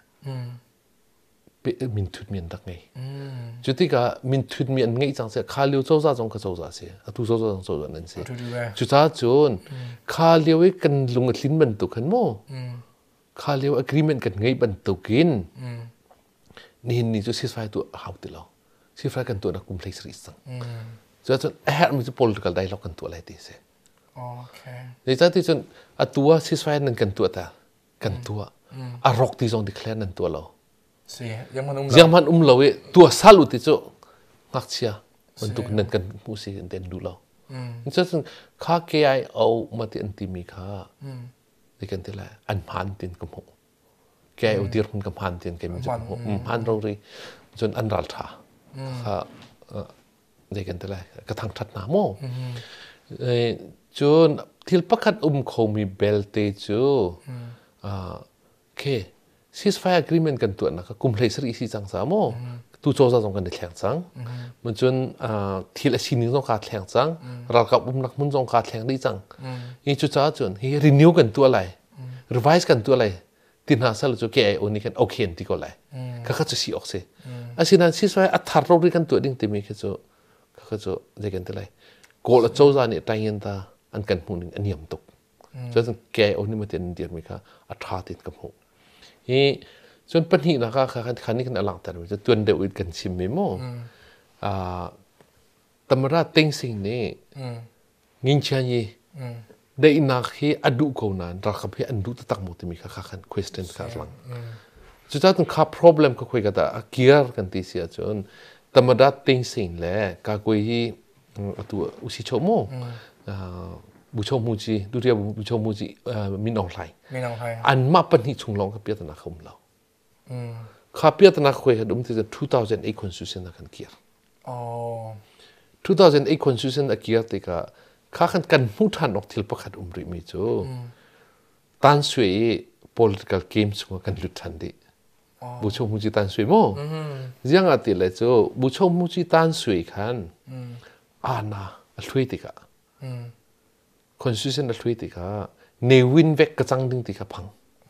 มินทุดมีอันดักไงจุดที่ก็มินทุดมีอันไงจังเสียข้าเลี้ยวโซ่ซาจงก็โซ่ซาเสียทุโซ่ซาจงโซ่ซานั่นเสียจุดท้ายจนข้าเลี้ยวกันลงลิ้นบรรทุกขันมั้งข้าเลี้ยว agreement กันไงบรรทุกินนี่จุด ceasefire ตัวหาวติดเรา ceasefire กันตัวนักกุมเพลย์สิสังจุดจนมันจะ political dialogue กันตัวอะไรตีเสียในจุดที่จนตัว ceasefire นั่นกันตัวแต่กันตัวรกที่จง declare นั่นตัวเรายังมันเราตัวซาลุติโจงักเชียมันตุกนั่นกันผู้สิกันเต็นดูเรานี่จะข้า KIO มาที่อันที่มีข้าที่กันที่ไรอันพันตินกับหัว KIO ที่รุ่นกับพันตินกันมีจุดหัวพันเราเลยจนอันรัลท่าข้าที่กันที่ไรกระทั่งทัดน้ำโม่จนที่ประคัดคงมีเบลเตจูเคceasefire agreement กันตัวนะครับกุมเพลย์สรีสิจังสามโมตู้โจซาจงกันเด็ดแข็งจังมันจนที่ละชิ้นนึงต้องขาดแข็งจังเรากับนักมุนจงขาดแข็งได้จังยิ่งจุดจ้าจนที่ renew กันตัวอะไร revise กันตัวอะไรตินหาสารจุ KIO นี่กันโอเคที่ก็เลยก็เขาจะสีออกเสียอาศัยนั้น ceasefire อัฐารเรากันตัวดิ้งที่มีแค่จุเขาจะได้กันตัวอะไรก็ละโจซาเนี่ยใจเย็นตาอันกันพูนึงอันยำตกจน KIO นี่มันเต็มเดียร์มีค่ะอัฐาติดกับหัวจนปัญหานะคะคันนี้กันอลังแต่จะตัวเดียวกันชิมไม่โม่ตำราติงสิ่งนี้งินเชียนี่ได้อินักให้อดุเขานั้นรักกับให้อดุตั้งหมดที่มีค่ะคัน question กันหลังจุดท้ายต้องข้า problem ก็คุยกันแต่เกียร์กันที่เสียจนตำราติงสิ่งแหละก็คุยตัวอุชิโชโม่บุชมูจีดูเรียบบุชมูจีมินองไลอันมาปัญหาชุงลองกับเปียตนาคมเราข้าเปียตนาคุยกันดุมที่จะ2008 constitutionนักเกียร์2008 constitutionนักเกียร์ที่ก็ข้ากันมุทันออกที่ประคัดริมิจูตันสวย political games กันลุทันดีบุชมูจีตันสวยโม่ยังอาทิตย์เลยจูบุชมูจีตันสวยขันอาณาช่วยติกะconstitution ช่วยติค่ะเนวินเวกกระจังดึงติค่ะพัง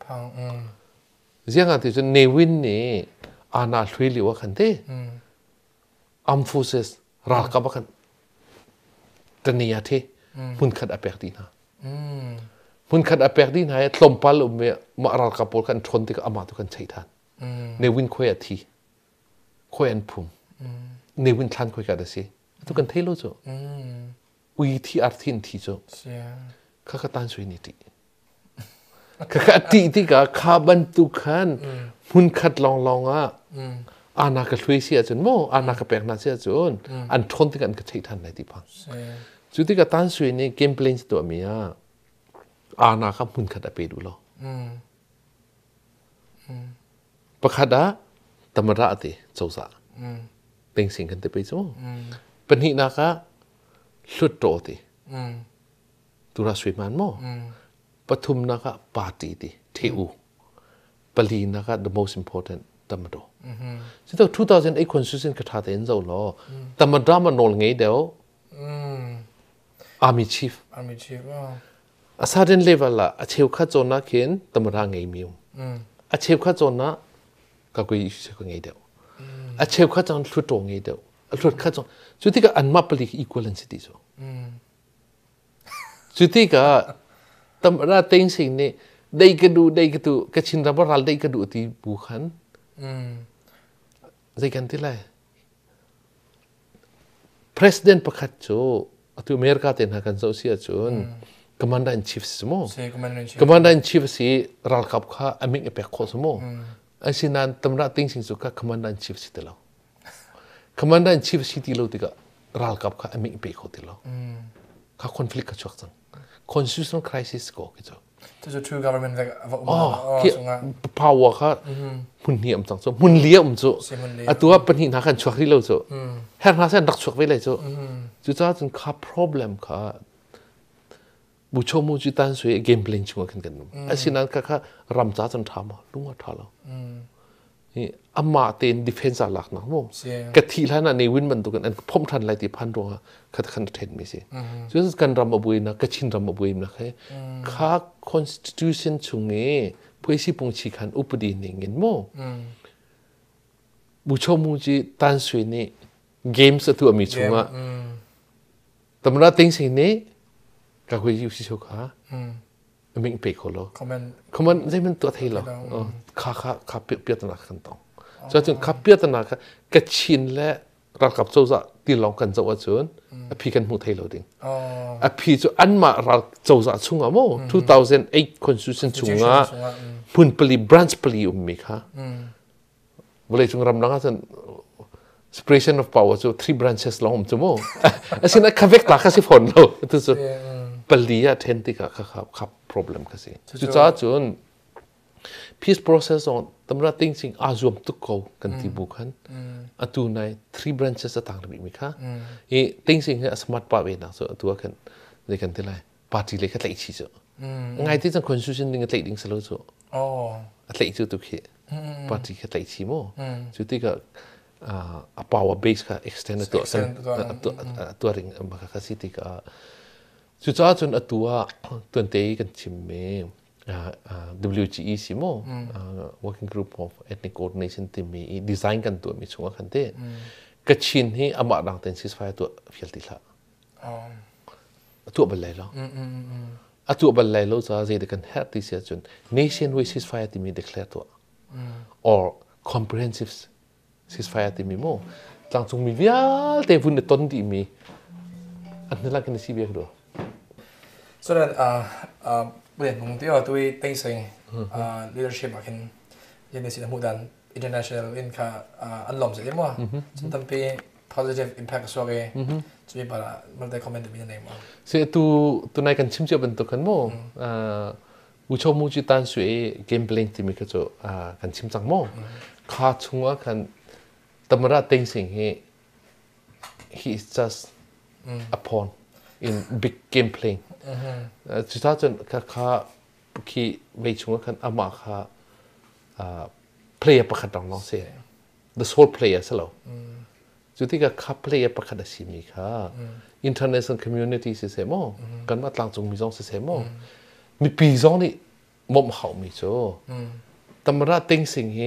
ยังไงที่จะเนวินนี่อาณาช่วยเหลือกันเต้armed forces รักกับกันตะเนียเทมุนขัดอเปกดีนะมุนขัดอเปกดีนะตลมพัลอุเมมารักกับพวกกันชนติกอามาตุกันใช้ทันเนวินคุยอทีคุยอันพุ่มเนวินทันคุยกันได้สิตุกันเทโลจ้ะวิธีอาร์ตินที่โจข้าก็ตั้งสวยนิติข้าก็ที่ก็ข้าบรรทุกันมุนขัดลองอ่ะอาณาก็ช่วยเสียจนโม่อาณาก็แปลงน่าเสียจนอันทนที่กันก็ใช้ทันในที่พังจุดที่ก็ตั้งสวยนี่เกมเพลย์ตัวเมียอาณาก็มุนขัดไปดูแล้วประคัดตำราติโจซาเป็นสิ่งกันไปโจเป็นหินาคะสุดโตติตุราสวยมันโมปฐุมนะคะปาติติเทอูปลีนะคะ the most important ตำรวจซึ่ง2008 constitution ก็ท้าเต็นเจ้าล้อตำรวจมันโนลไงเดียว army chief อาซาเดนเลเวลละอาเชียวข้าโจนักเขียนตำรวจไงมิวอาเชียวข้าโจนักก็กุยเชื่อไงเดียวอาเชียวข้าโจนสุดโตไงเดียวสุดข้าโจจุดที่ก็อันมาปลี equivalence ที่สุดจุดที่ก็ตำราเต็งสิ่งนี้ได้กระดูกระชินรับว่าเราได้กระดูที่บุคันได้กันที่ไร President ประคัดโจตัวอเมริกาเต็นหากันโซเซียจน Commander in Chief สมอง Commander in Chief สิรัลกับข้าอเมริกาเปกโคสมองไอ้สินันตำราเต็งสิ่งสุข Commander in Chief สิเตลาCommander in Chief สิที่เราติกะ Ralkap ka aming pe ko tilo ka conflict ka chok sang constitutional crisis ko kicho to true government like power ka mun niam chang so mun liam so atua pani na kan chok ri lo so her na san dak chok ve le so chu cha chun ka problem ka bu chomu ji tan sui game playing chu kan kan asinan ka ram cha chon thama lunga thaloนี่อามาเต็นดิเฟนซ์หลักนะโมกะทีแล้วนะในวินมันตัวกันอันพมทันไรที่พันตัวขัดขันเทนไม่ใช่ซึ่งการรำมาบุยนะกะชินรำมาบุยนะแค่ข้า constitution ชุงเงี้ยเพื่อที่ปงชีขันอุปดีหนึ่งเงินโมบุชมูจีตันสวยนี่เกมส์ตัวมีชุงอ่ะแต่เมื่อติ้งสิ่งนี้ก็คุยอยู่ที่ชุกฮะมิงเปกโลคอมเมนต์ได้มันตัวไทยหรอข้าเปียตนาขันตองจนข้าเปียตนากระชินและรักกับโจจะตีลองกันโจว่าจนพี่กันหูไทยเราดิ่งพี่จะอันมารักโจจะชุงอ่ะโม่2008 constitution ชุงอ่ะพุ่นปลี branch ปลีมีค่ะเวลาชุงรำนังจน separation of power จะ three branches ลองผมจะโม่สิ่งนั้นข้าเวกตาข้าสิฝนเราตัวจะปลีอะเทนติกะครับ problem ก็สิจุดจ้าจน peace process on ตำราติ้งสิ่งอาจวมตุกเขากันที่บุคันอัตุใน three branches ต่างระบิมีค่ะอีติ้งสิ่งคือ smart ป่าเวนะส่วนตัวกันในกันที่ไร party เลยก็ไหลชีจ้ะไงที่จะ constitution ดิ่งไหลดิ่งสโลจ้ะไหลจุดตุกเหตุ party ก็ไหลชีโม่จุดที่ก็power base ก็ extend ตัวริ่งมาค่ะสิที่ก็จุดจ้าจนตัวเตยกันชิมเมWGE สิโม Working Group of Ethnic Coordination ที่มีดีไซน์กันตัวมีช่วงกันเต้กระชินให้อามาดังเต็นซิสไฟตัวเฟียลติละตัวบัลลัยแล้วตัวบัลลัยแล้วจะเจอกันแฮตที่เสียจน Nation Wide Ceasefire ที่มี declare ตัว or Comprehensive Ceasefire ที่มีโมต่างจงมีวิลเตวุ่นในต้นที่มีอันนั้นละกันในซีเบียด้วยส่วนเปลี่ยนมุมที่ว่าตัวเต็งสิง leadership มาขึ้นยันในสิ่งที่มุ่งดัน international อินค่ะอันล้อมเสร็จแล้วมั้งฉันทำเป็น positive impact ส่วนเองจะมีบางมันได้คอมเมนต์มีอะไรมั้งเสียตัวในการชิมเชื่อเป็นตัวกันมั้งผู้ชมมูจิตันสวยเกมเพลย์ที่มีก็จะการชิมจังมั้งข้าช่วงว่ากันตำราเต็งสิง he is just a pawn in big game playing จุดท้ายจนข้าคีเวชงกันอามาข้าplayer ประคัดน้องเสีย the sole player ซะแล้วจุดที่ข้า player ประคัดสิมีข้า international community เสียมั้งกันมาต่างจงมีจงเสียมั้งมีปีจงนี่มุมเขามีโจ้ตำราเต็งสิ่งเฮ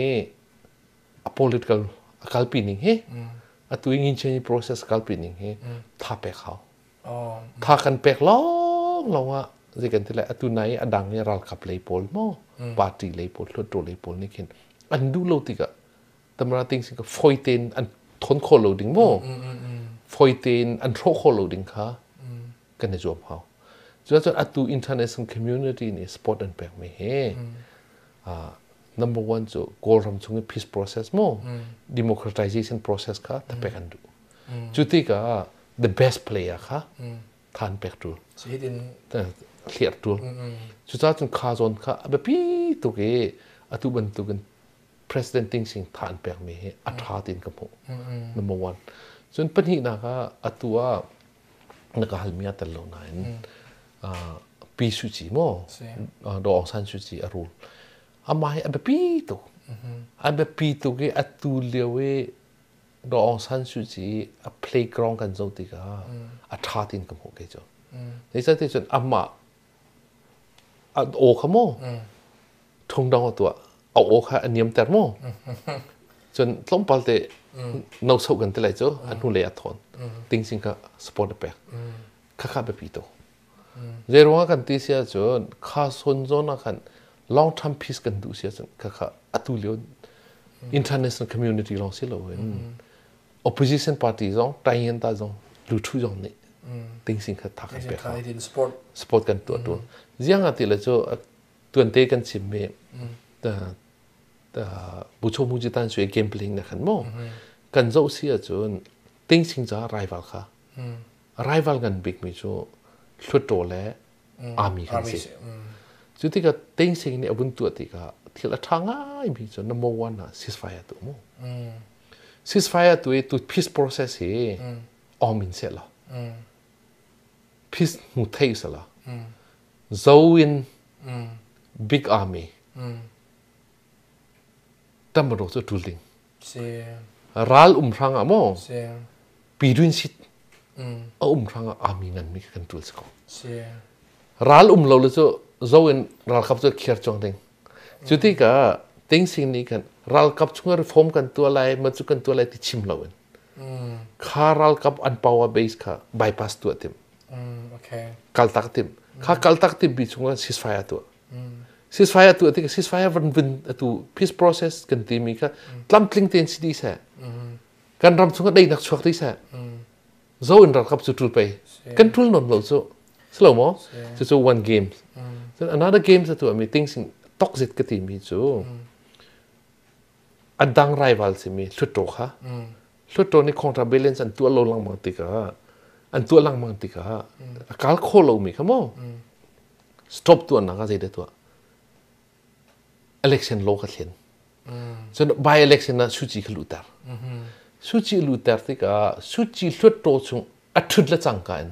political กัลปีนิ่งเฮตัวอินเชน process กัลปีนิ่งเฮท่าเปกเขาท่ากันเปกล้องเราว่าจะกันที่ไรตัวไหนอดังเนี่ยรัลกับเลยโพลมั้งปาร์ตี้เลยโพลรถเลยโพลนี่เห็นอันดูโลติกะตำราติงสิงก็ฟอยเตนอันทนโคโลดิ้งมั้งฟอยเตนอันโรโคโลดิ้งค่ะกันในจวบเขาจนตัว international community นี่สปอร์ตอันเปกไม่เห็นnumber one จะ goal รำชง peace process มั้ง democratization process ค่ะถ้าเปกันดูจุดที่ก็ the best player ค่ะทานเปกดูเคลียร์ดูจุดท้ายจนข้าจนข้าแบบพี่ตัวเก๋ตัวบันตัวกัน president ติงสิงทานเปกไม่เห็นอัฐาตินกับผม number one จนปัญหาหนักตัวนักฮัลมีอัตโลนันปีสุจีมั้งดอกสันสุจีอรุณอามาให้แบบปีตัวแบบปีตัวเก๋ตัวเลี้ยวดอกสันสุจี playground กันจงติกาอัฐาตินกับผมเก๋จ้ะในใจที่จนอามาโอ้ขโมทงดองตัวเอาโอ้ค่ะอันนี้มแต่โมจนล้มปัลเตนอกสู้กันที่ไรจ้ะอันนู้นเลยอัดทนติงสิงก็สปอร์ตเปกข้าแบบปีตัวเรื่องว่ากันที่เสียจนข้าสนใจนักกัน long term peace กันดูเสียจนข้าอัตุเลียว international community ลองเสียเลย opposition party จงไทยยันตาจงลุทุจงนี่ติงสิงก็ทักกันเปกสปอร์ตกันตัวยังอันที่ละจ้ะตัวเตะกันชิมเมแต่ผู้ชมมุจิตันช่วยเกมเพลย์นะครับมั้งกันเจ้าเสียจนติงสิงจะไรบ้างค่ะ rivalกันบิ๊กมีจูชุดโตและอาร์มีกันสิจุดที่ก็เต็งสิ่งนี้อาวุธตัวที่ก็ที่ละทางง่ายมีจู number one นะ ceasefire ตัวมั้ง ceasefire ตัว peace process เองอาร์มินเสร็จแล้ว peace มุทัยเสร็จแล้วZawin big army ตั้มบริสุทธิ์ลิงรัลรังอ่ะมั้งปีดุนสิทธิ์รังอาร์มีเงินมีกันทุลสกอรัลเราเลยจะZawinรัลกับจะเขียนจงดิงจุดที่ก็ติ้งสิ่งนี้กันรัลกับช่วยรีฟอร์มกันตัวอะไรมันจะกันตัวอะไรที่ชิมเราเองข้ารัลกับอัน power base ค่ะ bypass ตัวเต็มกัลตักเต็มข้ากัลตักเต็มบิชงกัน ceasefire ตัว ceasefire ตัวที่ ceasefire วันตัว peace process กันที่มีค่ะตลัมพลิงเต็นสิดีแสกันรำชงกันได้นักชกที่แสZawinรัลกับจุดไปกันทุลนนเราจะสโลว์มั้งจะ one game another game จะตัวมีติ้งสิ่งtoxic กันที่มีจูอันดัง rival สิมีชุดโตค่ะชุดโตนี่ counterbalance อันตัวโลลังมังติกะอันตัวลังมังติกะการโคโลมีค่ะมั้ง stop ตัวนักอะไรเด็ดตัว election โลกัดเห็นจน by election นะสุจิขลุตร์สุจิลุตร์ที่ก็สุจิชุดโตชงอัดชุดละจังกัน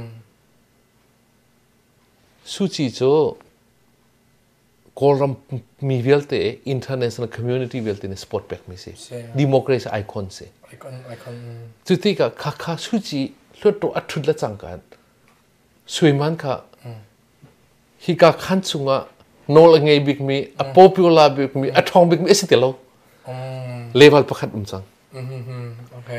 สุจิโจกอลรัมมีเวลเต international community เวลเตในสปอร์ตแบ็กมีสิ democracy icon สิจุดที่ก็ข้าสุจิชุดโตอัดชุดละจังกันสวยมันค่ะฮิกาขันสุงะโนลเงยบิ๊กมีa popularบิ๊กมีaทองบิ๊กมีสิเดียวเลเวลประคัดจังโอเค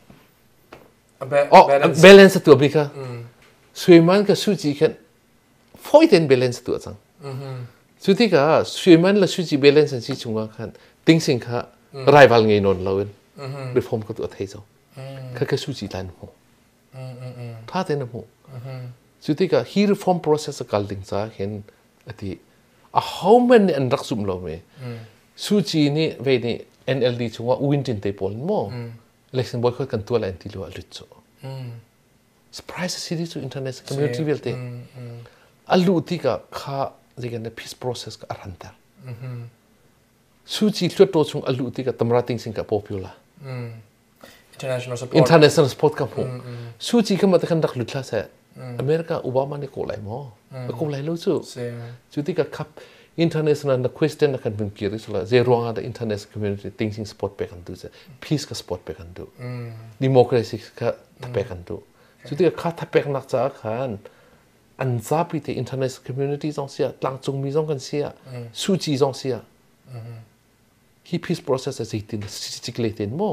balance ตัวบิ๊กค่ะสวยมันกับสุจิกันfourteen balance ตัวจังสุดที่ก็สวยมันและสุจิ balance สิจุงว่ากันติ้งสิ่งค่ะ rival เงยนนเราเอง reform ก็ตัวไทยเจ้าค่ะสุจิตันหูท่าเต้นหูสุดที่ก็ he reform process การดิ้งจ้าเห็นที่how many อันรักสุมเราไหมสุจินี่เวนี่ NLD จุงว่าวินจินเตปอลมั้ง election boycott กันตัวอะไรที่รู้ลุดโซ่ surprise สิที่สุ international community เวลเตอัลลูที่ก็ข้าเรียกกัน peace process ก็อารันตาสุจิชุดโตชงอัลลูที่ก็ตำราติ้งสิ่งกับ popular international support กับผมสุจิก็มาแต่กันรักลุดละเสะอเมริกาอุบามาเนี่ยโกไลมั้งโกไลรู้จุจุดที่ก็ครับ international นัก question นักการเป็นกี่ริสุละเจรวงอะไร international community ติ้งสิ่ง support ไปกันดูเสะ peace ก็ support ไปกันดู democracy ก็ทับไปกันดูจุดที่ก็ข้าทับไปกันนักจ้ากันอันซาบิเต international community จงเสียหลังจงมีจงกันเสียสุจิจงเสีย he peace process จะติดสิกเลตินมั้ง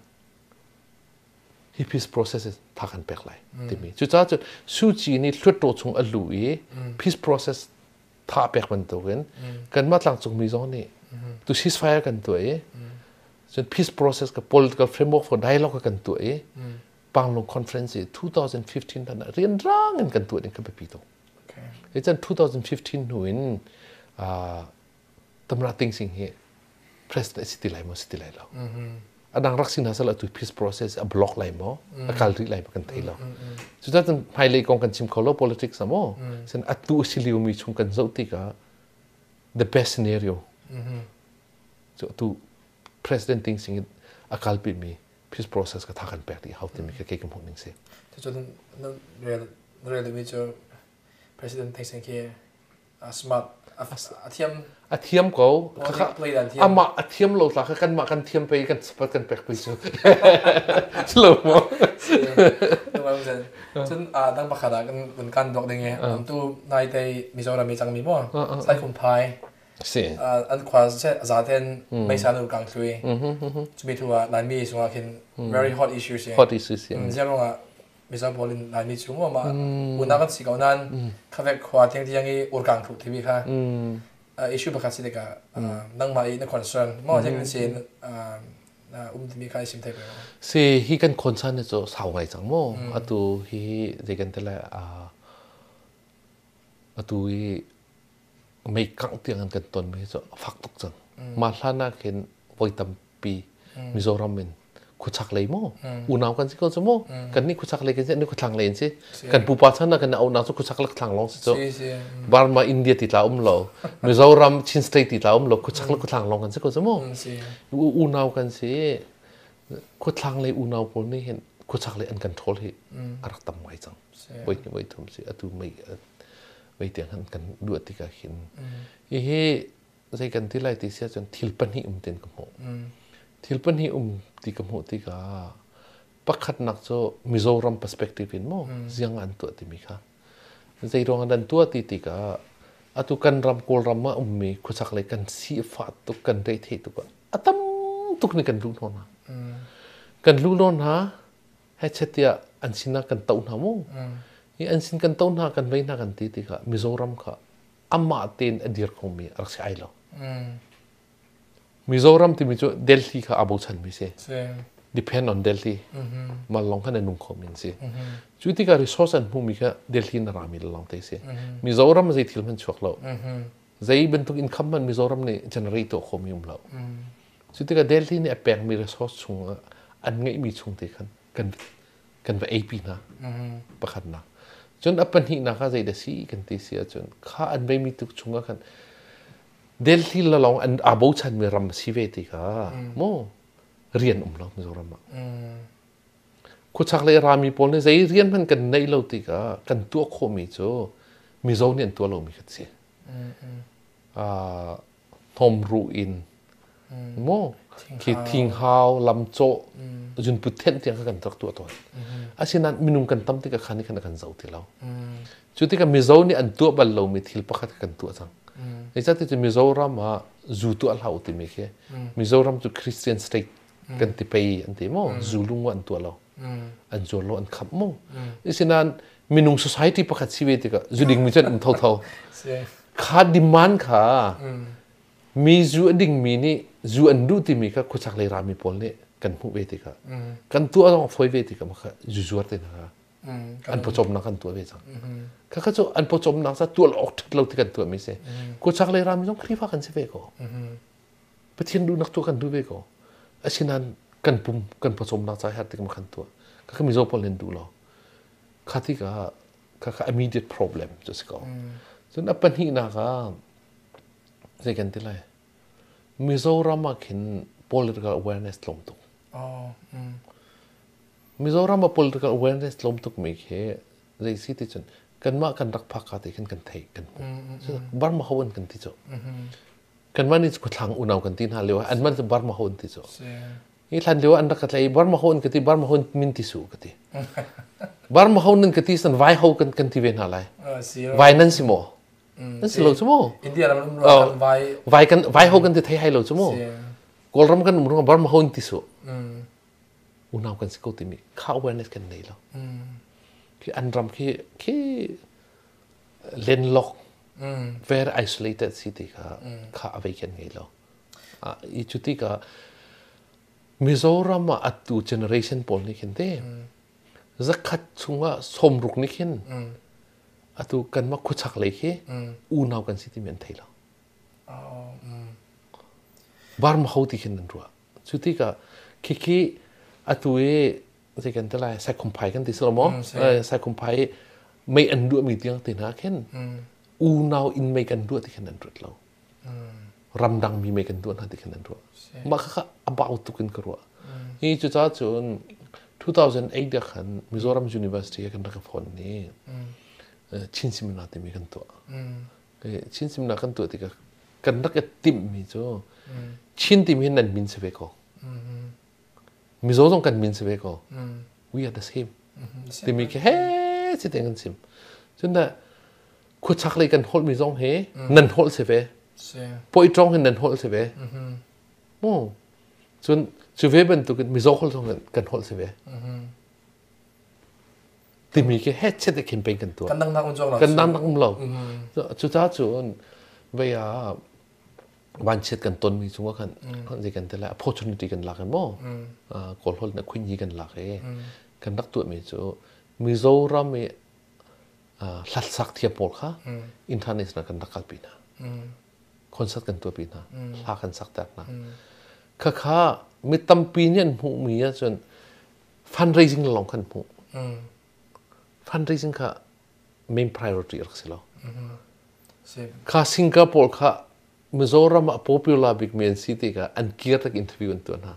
he peace process พากันแปลกเลยที่มีจุดจ้าจุดสุจินี่ชุดโตชงอลุย peace process ท่าแปลกมันตัวกันมาหลังจงมีจงนี่ตัว ceasefire กันตัวจน peace process กับ political framework for dialogue กันตัวบางลง conference 2015นั่นเรียนร่างกันตัวนี่ก็ไปปีโตไอ้จัน2015หนุ่ยตำราติ้งสิ่งเหตุ president สิติไลมั้งสิติไลแล้วอันดังรักษาสละตัว peace process บล็อกไลมั้งการรีไลมากันทีแล้วสุดท้ายจนไฮไลท์กองกันชิมเขาโล politics มั้งเช่นอัตุสิลิวมีชงกันเจ้าที่ก็ the best scenario ตัว president ติ้งสิ่งอาการปีมีpeace process ก็ทักกันแปลกดีเขาที่มีแค่เกี่ยวกับพวกนี้สิแต่จนเรื่องมีเจอ president ที่สิ่งที่ smart อาเทียมเขาอามาอาเทียมโลดละกันมากันเทียมไปกันสปัดกันแปลกไปจูสโลว์มั้งนึกว่าจนตั้งประคากันบนการดอกเด้งไงตู้นายได้มีโจรามีจังมีมั้งไซคุมพายอันขวาเช่อาจารย์เทนไม่สานุกังคุยจะมีทัวร์นายมีส่วนว่าเป็น very hot issues เนี่ย hot issues ใช่ไหมว่ามีสังพอลินนายมีช่วงว่าอุณหภูมิสิ่งนั้นข้าเวกขวาเที่ยงที่ยังอุรกังถูกที่มีค่ะissue ประคับสิเด็กนั่งมาอีกนัก concern มั่งจะเป็นสิ่งที่มีใครสิมเทปสิฮีกัน concern เนี่ยจะสาวไงจังมั่งอัตุฮีเด็กกันแต่ละอัตุฮีไม่กังเตียงกันตนไม่จะฟักตกจังมาล้านักเห็นไว้ตั้มปีมิโซรัมเป็นคุชักเลยมั้งอุณาวกันสิก็จะมั้งกันนี่คุชักเลยกันสินี่คุทางเลยสิกันปูปัชนะกันเอาหน้าสุคุชักลักทางลงสิจ้ะบาร์มาอินเดียติดลาเรามิโซรัมชินสเตติดลาเราคุชักลักทางลงกันสิก็จะมั้งอุณาวกันสิคุทางเลยอุณาวคนนี้เห็นคุชักเลยอันกันโทรให้อารักตั้มไว้จังไว้ทุ่มสิอะตุไม่เตียงหันกันด้วยที่กันเห็นเฮ้ใจกันที่ไรที่เสียจนทิลปันหิเต็นกับหมทิลปันหิที่กับหมที่กาปักขัดนักโจมิโซรัม perspective อินมั้งยังอันตัวที่มีค่ะใจรองอันตัวที่กาอะตุกันรำโกลรำมามีคุชักเลยกันสีฟ้าตุกันเรทตุกันอะตั้มตุกนี่กันลูกนนนะกันลูกนนนะให้เช็ดยาอันสินะกันเต้าหน้ามั้งนี่อันสินกันเต้าหน้ากันไว้หน้ากันที่กามิโซรัมค่ะอามาเต็นอดีตของมีรักษาไอเรามิโซรัมที่มีจุดเดลทีค่ะอาบูชันมีเสีย depend on เดลทีมาลองกันในนุ่งคอมินเสียจุดที่การ resource อันพวกมีค่ะเดลทีน่ารามีลองเตะเสียมิโซรัมมันจะทิลมันช่วยเราจะเป็นตัว income มันมิโซรัมเนี่ย generate ตัวคอมิมเราจุดที่การเดลทีเนี่ยแปลงมี resource ชงอันไงมีชงเตะกันไป AP นะประคันนะจนอัปปนินักใจเดสีกันที่เสียจนข้าอันไม่มีตุกชงกันเดลที่ละลองอันอาบูชันมีรำสิเวติกาโมเรียนเราไม่รู้รำคุชักเลยรามีปนเนี่ยใจเรียนมันกันในเราติกากันตัวโคมิโจมีโซเนียนตัวเรามีกันเสียทอมรูอินโมคิดทิ้งหาวลำโจจนพุทเทนที่ยังกันตักตัวอาศินันมินุมกันตั้มที่กับขันนี่กันเจ้าที่เราจุดที่กับมิโซนี่อันตัวบัลเรามีทิลปักกันตัวจังไอ้เจ้าที่จะมิโซรัมมาจูตัวเราที่มีแค่มิโซรัมจุดคริสเตียนสเตทกันที่ไปอันที่โมจูลุงว่าอันตัวเราอันโจโลอันขับโมอาศินันมินุม society ปักชีวิตที่กับจูดิ่งมิจฉาเท่าขาดดิมันขามีจูดิ่งมีนี่จูอันดูที่มีก็คุชักเลยรามีปนเนี่ยกันผู้เวทีกันกันตัวต้องฟอยเวทีกันมาค่ะจูๆเต็นนะคะอันพอจมนักกันตัวเวจังก็คืออันพอจมนักซะตัวเราออกเราที่กันตัวไม่ใช่คุชักเลยรามีต้องคลีฟ้ากันเสเวก็ไปเทียนดูนักตัวกันดูเวก็อาชีนั้นกันปุ่มกันพอจมนักใจหัดที่กันมากันตัวก็คือมีโซปอลเลนดูเราข้าที่ก็immediate problem จะสิก็ส่วนอัปปัญหานักใจกันที่ไรมิโซรัมมาเห็น political awareness ลมตุกมิโซรัมมา political awareness ลมตุกไม่แค่ใจสิที่จนกันมากันรักพักกันที่กันไทยกันบาร์มาฮวนกันที่จบกันมานี่จะทางอุณาวกันที่น่าเลี้ยวอันมันจะบาร์มาฮวนที่จบนี่ทันเลี้ยวอันรักกันเลยบาร์มาฮวนกันที่บาร์มาฮวนมินที่สุกันที่บาร์มาฮวนนั่นกันที่สันไวฮวนกันที่เวนอะไรไวนั่นสิโมนั่นสิเราชั่วโมงอินเดียเราไวเขากันที่ไทยให้เราชั่วโมงกอลรำกันมุ่งบาร์มาฮอนที่สุดอุณาวกันสิโกติมีข้าวเวนิสกันเลยแล้วคืออันรำคือเลนล็อก very isolated city ข้าเอาไว้กันไงแล้วอีจุดที่ก็มิโซรัมมาอัตุ generation ปนนี่กันเด้จะขัดช่วงว่าสมรุกนี่กันอะตุกันมาคุชักเลยแค่อูนาวกันสิที่เมืองไทยแล้วบาร์มาเขาที่เห็นนั่นรัวสุดที่ก็คิดอะตุจะกันที่ไรใส่คุมไผ่กันที่สมองใส่คุมไผ่ไม่อันดูมีเตียงตีน่าเห็นอูนาวอินไม่กันดูที่เห็นนั่นรัวเรารำดังมีไม่กันดูนั่นที่เห็นนั่นรัวมาค่ะaboutตุกันกรัวนี่จุดจ้าจน2008เด็กขันมิโซรัม University กันนักฝนนี่ชินซิมนาที่มีกันตัวชินซิมนากันตัวที่กันนักติมมีจ้ะชินติมเห็นนั่นมินเสเวก็มิโซต้องกันมินเสเวก็ we are the same ที่มีแค่เฮ้สิเต็งกันซิมจนน่ะคุชักเลยกันโฮลมิโซเฮนั่นโฮลเสเวพออีตรงเห็นนั่นโฮลเสเวโอ้จนเสเวเป็นตัวกันมิโซโฮลตรงกันโฮลเสเวที่มีแค่เฮ็ดเช็ดเข็มเป็นกันตัวกันดังอุ้งจงเรากันดังอุ้งเราจุดท้ายจนเวียวันเช็ดกันต้นมีช่วงกันจะกันแต่ละ opportunity กันหลักกันมั้งกอลฮอลเนี่ยคุยยีกันหลักกันนักตัวมีจูมิโซรัมมีหลักสักเทียบหมดค่ะอินเทอร์เน็ตกันนักปีน่ะคอนเสิร์ตกันตัวปีน่ะหลักกันสักแต่น่ะข้ามีตั้มปีเนี่ยหมู่มีจน fundraising ลองกันหมู่ fundraising ค่ะ main priority รักสิเราค่ะสิงคโปร์ค่ะมิโซรัม popular big main city ค่ะอันเกียรติ interview อันตัวน่ะ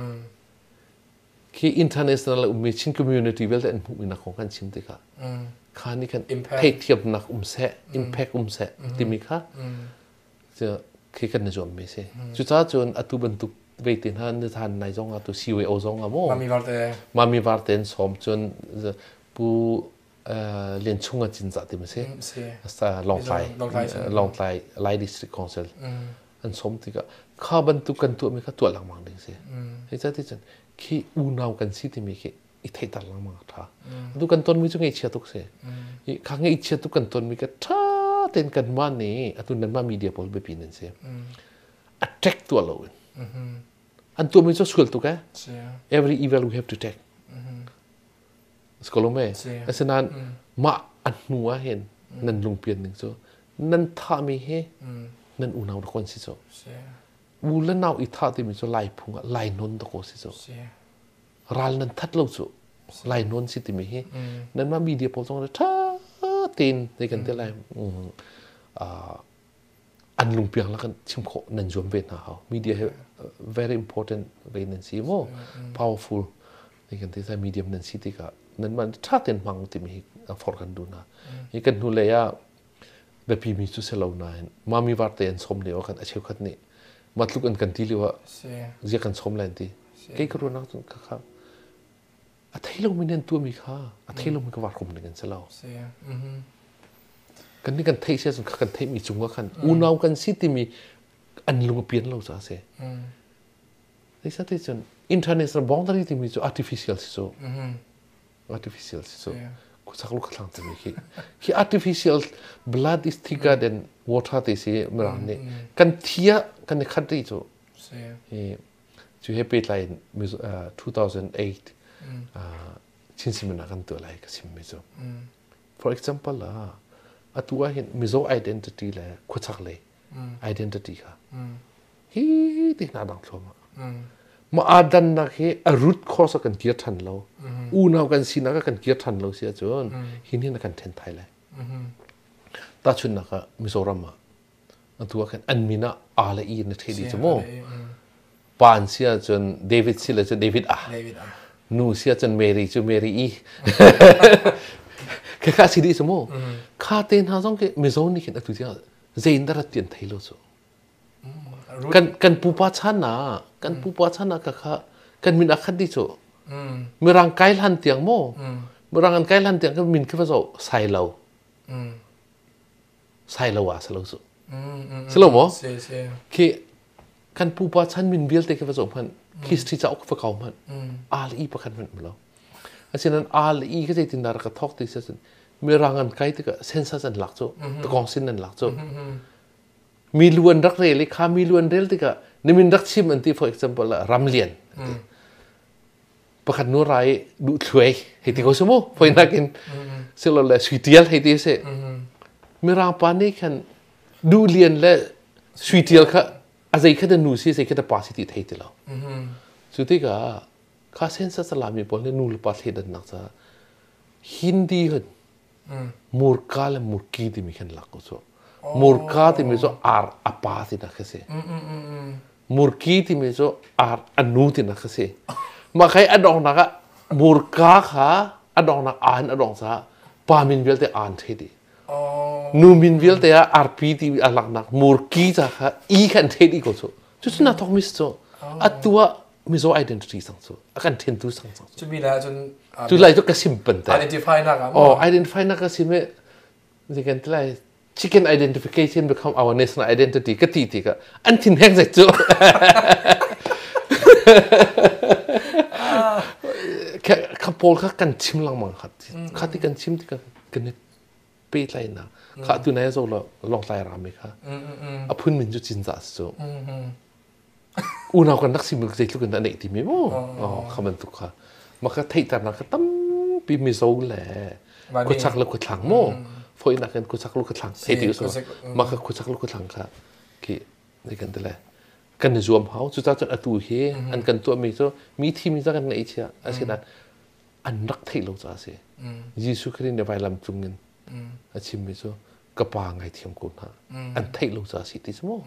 คือ international มีชิน community เวลแต่อันหมู่มีนักของกันชิมติค่ะค่ะนี่กัน impact เทียบนักเสะ impact เสะที่มีค่ะจะคือกันในส่วนไม่ใช่จุดท้ายจนอัตุบันตุเวทีนั้นจะทานในจงอัตุซีเวโอจงอ่ะโมมามีวาร์เตนสมจนผู้เรียนช่วงจินจัดที่ไม่ใช่สาลองไล่ดิสทริกคอนเซิลอันสมที่ก็ข้าบรรทุกันตัวไม่ข้าตัวหลังมังดึงสิไอ้เจ้าที่จนขี้อูนาวกันสิที่มีขี้อีเทตัดหลังมังท่าตุกันต้นมีจุงไอเชียตุกเสข้างไอเชียตุกันต้นมีก็ท่าเต้นกันมาเนี่ยตุนั้นมามีเดียพอลไปปีนั่นสิattract ตัวเราอันตัวมีจะสกุลตุกะ every event we have to take สกุลไม่เพราะฉะนั้นมาอันนัวเห็นนั่นลงเปลี่ยนหนึ่งโซนั่นท่ามีเฮนั่นอุณาวตะคนสิโซอูเล่นนาวอีท่าที่มีโซไล่พุงไล่นนตะโกสิโซรัลนั่นทัดเราโซไล่นนสิที่มีเฮนั่นมามีเดียพอตรงนั้นท่าตีนในกันเท่าไรอันลุงเปียงแล้วกันชิมโคนั่นจวมเวทนะเขามีเดีย very important เวนันซีโม powerful ในกันที่ใช้มีเดียนั่นสิที่ก็นั่นมันชาตินมังที่มีฟอร์กันดูนะนี่กันดูเลยแบบพี่มีสุดเสลาหน่อยมามีวาร์เตนสมเดียวกันอาชีพขัดนี่มาลุกกันที่เรียกว่าเรียกกันสมแลนที่เกี่ยกรู้นักจนครับอาทิตย์ลงมีเน้นตัวมีค่าอาทิตย์ลงมีกวาดคมในกันเสลากันนี่กันเทเสียจนกันเทมีจุงว่ากันอูนาวกันสิที่มีอันลงเปลี่ยนเราซะเสียนี่สักที่จน international boundary ที่มีจุ artificial สิโซartificial สิโซกูสักลูกหลังจะมีคือ artificial blood is thicker than water ที่สิเมื่อไรนี่กันเทียกันในคันที่จุจุเฮปิไลน์2008ชินสิมันกันตัวอะไรก็สิมิจุ for example อัตัวเห็นมิโซ identity เลยคุชักเลย identity ค่ะฮีติน่าดังชมมาอาดันนักเฮอรุดข้อสักกันเกียร์ทันเราอูนาวกันสินักกันเกียร์ทันเราเสียจนหินนี่นักกันเทนไทยเลยตาชุนนักมิโซรัมอัตัวกันอันมีน่าอะไรอีนเทดีจมูกปานเสียจนเดวิดสิเลยจนเดวิดนูเสียจนเมรี่จนเมรี่อีแค่ข้าสิดีสมมติข้าเต้นหาซ่องแค่ไม่ซอนนี่เห็นอัตุเจ้าเจนดาร์เตียนไทยโลโซกันปูปาชานะกันปูปาชานะก็ข้ากันมินอักขัดดิโซเมื่อรังไกลหันเตียงโมเมื่อรังไกลหันเตียงก็มินขึ้นมาโซใส่เราอ่ะใส่เราโซใส่เราโมคือกันปูปาชันมินเบียลเตขึ้นมาโซพันคิสที่จะออกฝั่งเขามันอาลีประกันมันเราฉะนั้นอาลีก็จะติดนารกทอกที่เส้นมีรังอันไกลที่ก็เส้นสั้นหลักโจตะกองเส้นนั่นหลักโจมีล้วนรักเรลิข้ามีล้วนเรลที่ก็นี่มีรักชิมอันที่ for example รำเลียนประคันนู้ไรดูช่วยให้ที่เขาสมมุติพอนักกินเสร็จแล้วเลยสวีทเดียลให้ที่เสมีรังปานี่กันดูเลียนและสวีทเดียลค่ะอาศัยแค่เดินนูซี่อาศัยแค่เดินปาสิติให้ที่เราสุดที่ก็ข้าเส้นสลามีบอลเนี่ยนูลปาสิเดินนักซะฮินดีกันมูร์กาและมูร์กีที่มีขันหลักก็ส่มูร์กาที่มีส่อาร์อาปาที่นักเสียมูร์กีที่มีส่อาร์อนูที่นักเสียมาใครอดองนักมูร์กาค่ะอดองนักอ่านอดองซะปามินเวลแต่อ่านเท่ดีนูมินเวลแต่อาร์พีที่อันหลักนักมูร์กีจ้ะค่ะอีขันเท่ดีก็ส่จุดนั้นต้องมิสส่อัตัว มิโซ identity สังสุอาการเทนตุสังสุจุดมีแล้วจุดไรจุดกระสิมเป็นแต่ identify นักอ๋อ identify นักกระสิมเนี่ยกันที่ไร chicken identification become our national identity ก็ตีก็อันทิ้งแห้งใส่จุดแค่ขับโพลข้ากันชิมลังมังขัดข้าที่กันชิมที่กันเนี่ยเป๊ะไรนะข้าตัวไหนโซ่เราลองไล่รำไหมคะอ่ะพื้นมันจุดจินจัสจุอูนาวกันนักสิมึงใจลูกกันนั่นเองที่มีมั้งอ๋อคำมันตุกค่ะมันก็ที่แต่นักก็ตั้มปีมิโซแหละกุชักแล้วกุชังมั้งพออีนักกันกุชักลูกกุชังเฮติอุสมันก็กุชักลูกกุชังค่ะคือในกันแต่ละกันในรวมเขาจุดจนอตุเฮอันกันตัวมีตัวมีทีมีตัวกันในเชียอาเช่นนั้นอันรักไทยเราจะเสียยิสุครินในใบลำจุงเงินอาชิมมีตัวกระปางไงเทียมกุนฮะอันไทยเราจะสิที่สมอง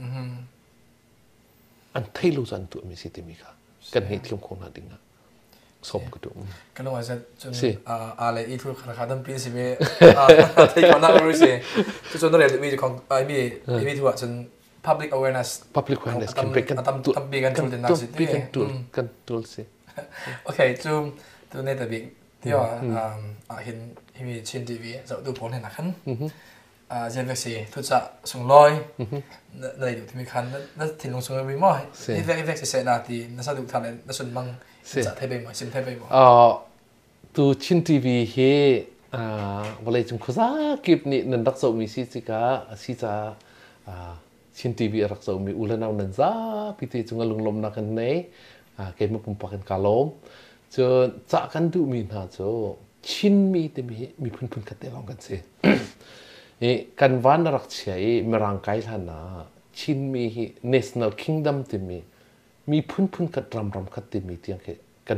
อันไทยเราจะอันตัวมีสิที่มีค่ะกันให้เทียมกุนฮะดิ้งอ่ะสมกันดูกันว่าจะจนอะไรอีทุกขณะตั้งปีสิเมไทยคนน่ารู้สิจนตอนเรียนมีของมีทั่วจนpublic awareness กันไปกันตัวปีกันตัวเด่นนักสิที่กันตัวสิโอเคจูตัวในแต่บิ๊กที่ว่าเห็นมีชินทีวีจะดูผลเห็นนะครับเจนเวกซี่ทุกจะส่งลอยในดูที่มีคันนั่นถิ่นลงส่งไปมั้ยนี่เวกซี่เสนาทีนั่นสะดุกทันเลยนั่นส่วนบางจะเทไปมั้ยชิมเทไปมั้ยตัวชินทีวีเฮวันเลยจุ่มข้าวซากิบนี่นันรักษามีสิจิกาสิจ้าชินทีวีรักษามีอุลนานันซาพิธีจุงลุงลมนักกันเนยเกมมาปุ่มปากกันกาลมจนจากกันดูมีน่าจะชินมีแต่มีพุ่นกันเตลองกันสินี่กันวันรักเฉยมีร่างกายท่านาชินมี national kingdom แต่มีพุ่นกันรำกันแต่มีที่ยังกัน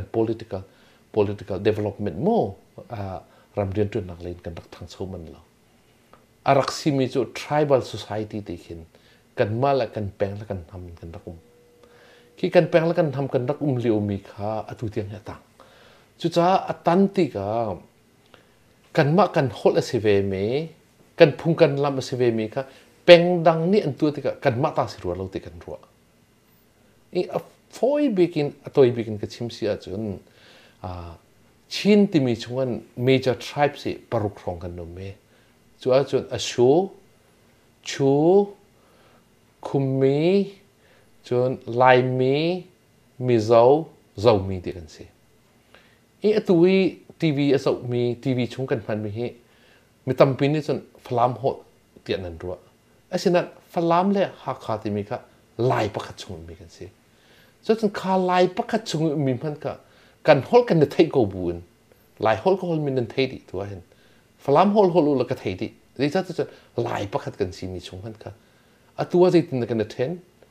political development โม่รำเรียนตัวนักเรียนกันรักทางโซมันเรารักสิมีจุ tribal society ที่เห็นกันมาและกันแปลงและกันทำกันรักที่กันแปลงและกันทำกันรักเลี้ยวมีค่าตุเทียงเนี่ยต่างจุจ้าตันติกากันมากันโฮลเสเวมีกันพุ่งกันลำเสเวมีค่ะแปลงดังนี่อันตัวติกากันมาตาสิรัวเราติกันรัวอีฟอยบิกินตัวบิกินกับชิมเสียจนชินที่มีช่วง major tribes สิปรุกรองกันโนเมจนชูคุมมีจนไลมีมิเจ้ามีดีกันสิอีตัวทีวีอสมีทีวีช่วงกันพันมีตั้มปีนี้จนฟลามโหดเตียนนั่นรัวไอ้สินั้นฟลามเลยหักขาที่มีก็ลายประคัตช่วงมีกันสิจนขาลายประคัตช่วงมีพันก็กันโหดกันในไทยกูบุญลายโหดก็โหดมีในไทยดิตัวเห็นฟลามโหดอุลกไทยดิดิฉันจะลายประคัตกันสิมีช่วงพันก็ตัวที่ติดกันในเทน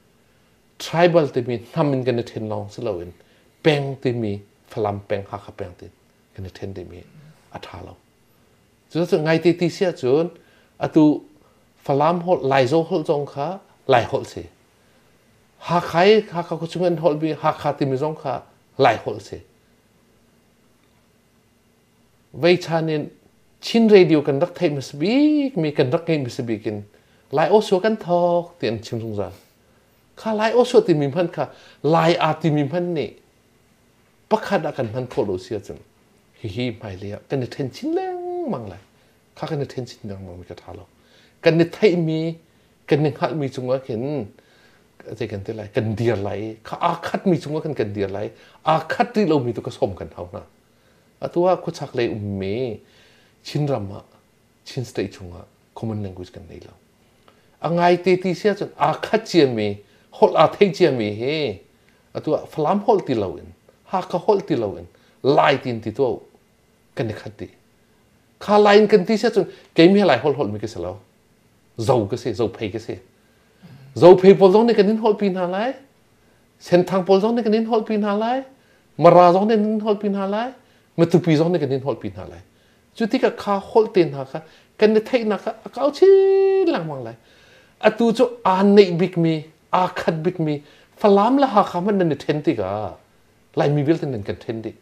tribal ที่มีทำกันในเทนลองสโลวินแปลงที่มีฟลามแปลงหักแปลงติดกันในเทนที่มีอัฐาเราจนไงที่เสียจนตัวฟลามโหดลายโจโหดจงขาลายโหดสิหักก็ช่วยกันโหดบีหักที่มีจงขาลายโหดสิเวชานินชินเรดิโอกันรักไทยมิสบีมีกันรักไงมิสบีกินลายโอชัวกันทอกเตียนชิมสงสารข้าลายโอชัวติมิพันค่ะลายอาติมิพันนี่ปักขัดกันพันโคโลเซียจังฮิไม่เลี้ยกันในเทนชินเล้งมังเลยข้ากันในเทนชินเล้งมังมีกระทาเรากันในไทยมีกันในฮัตมีจงว่าเห็นจะกันที่ไรกันเดียร์ไรข้าอาคัดมีจงว่ากันเดียร์ไรอาคัดที่เรามีตัวกระสมกันเท่านั้นตัวคุชักเลยมีชินรำะชินสเตจงว่า common language กันในเราไงที่เสียจนอาคัดเจียมีฮอลอาเทเจียมีเฮตัวฟลามฮอลที่เราเองฮักฮอลที่เราเองไล่ตินที่ตัวกันในขัดดีข้าไล่กันที่เสียจนเกมให้ไล่ฮอลมีกันเสียแล้วเจ้าก็เสียเจ้าเพย์ก็เสียเจ้าเพย์พอลต้องในกันนินฮอลปีนอะไรเส้นทางพอลต้องในกันนินฮอลปีนอะไรมาราต้องในกันนินฮอลปีนอะไรมาตุปีต้องในกันนินฮอลปีนอะไรจุดที่กับข้าฮอลเต็นฮักกันในไทยนักก็เอาชิ้นหลังมังเลยตัวजो आने बिक में आखत बिक में फलाम ला हाखा मन ने टेंटी का लाई मी बिल्ट नेกันटेंटी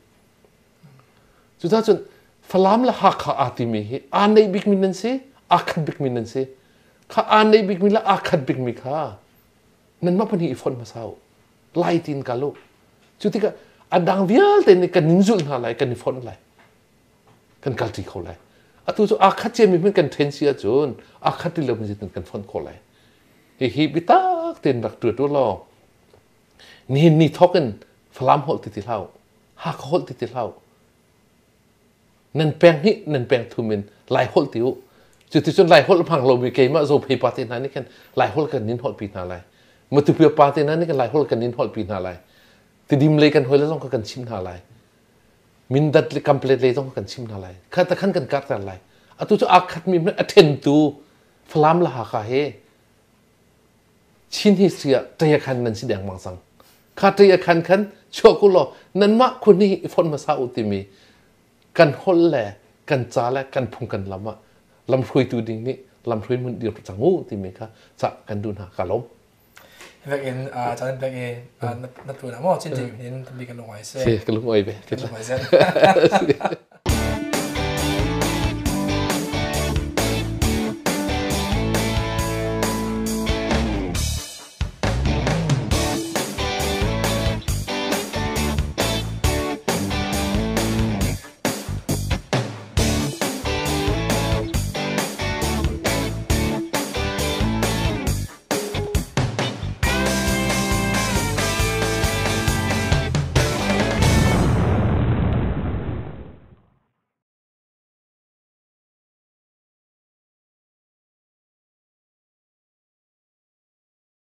जुदा जो फलाम ला हाखा आती में है आने बिक में नन से आखत बिक में नन से खा आने बिक में ला आखत बिक में खा नन मा पनी इफोन मसाओ लाई तीन का लो जुदी का अदांग वियल ते नेกันनिंजुल ना लाईกันइफोन लाईกันगलती खो लाईตัวजो आखतเจมีเหมือนกันเทนเซียจนอาคัดที่เราไม่ใช่กันฟอนโคไลฮีบิตาเต็นรักตัวรอนี่ทอกันฟลามโฮลติดเล่าฮักโฮลติดเล่านั่นแปลงนี่นั่นแปลงทูมินไลโฮลติวจุดที่จนไลโฮลพังเรามีเกมว่าโซเพย์ปาร์ตี้นั้นนี่กันไลโฮลกันนินโฮลปีนาไลมาตุเปียปาร์ตี้นั้นนี่กันไลโฮลกันนินโฮลปีนาไลที่ดิมเลยกันหอยแล้วต้องกันชิมนาไลมินดัดเลยคอมเพลตเลยต้องกันชิมนาไลข้าตะขันกันกัดอะไรตัวจะอาคัดมีมัน attend to ฟลามละหาคาเฮชินฮิเสียเตยคันนั้นสิแดงมังสังข้าเตยคันชัวกุลนั้นมะคนนี้ฟอนมาซาอุติมีกันฮอลแลกันจ้าและกันพุงกันลำพลุยตูดิ่งนี้ลำพลุยมันเดียวจังงูติมีค่ะจะกันดูหากะลมเวกอินจานเวกอินนัดตัวนะมั่วชินจีเห็นทำดีกันลงไว้เซ่กันลงไว้ไปกันลงไว้เซ่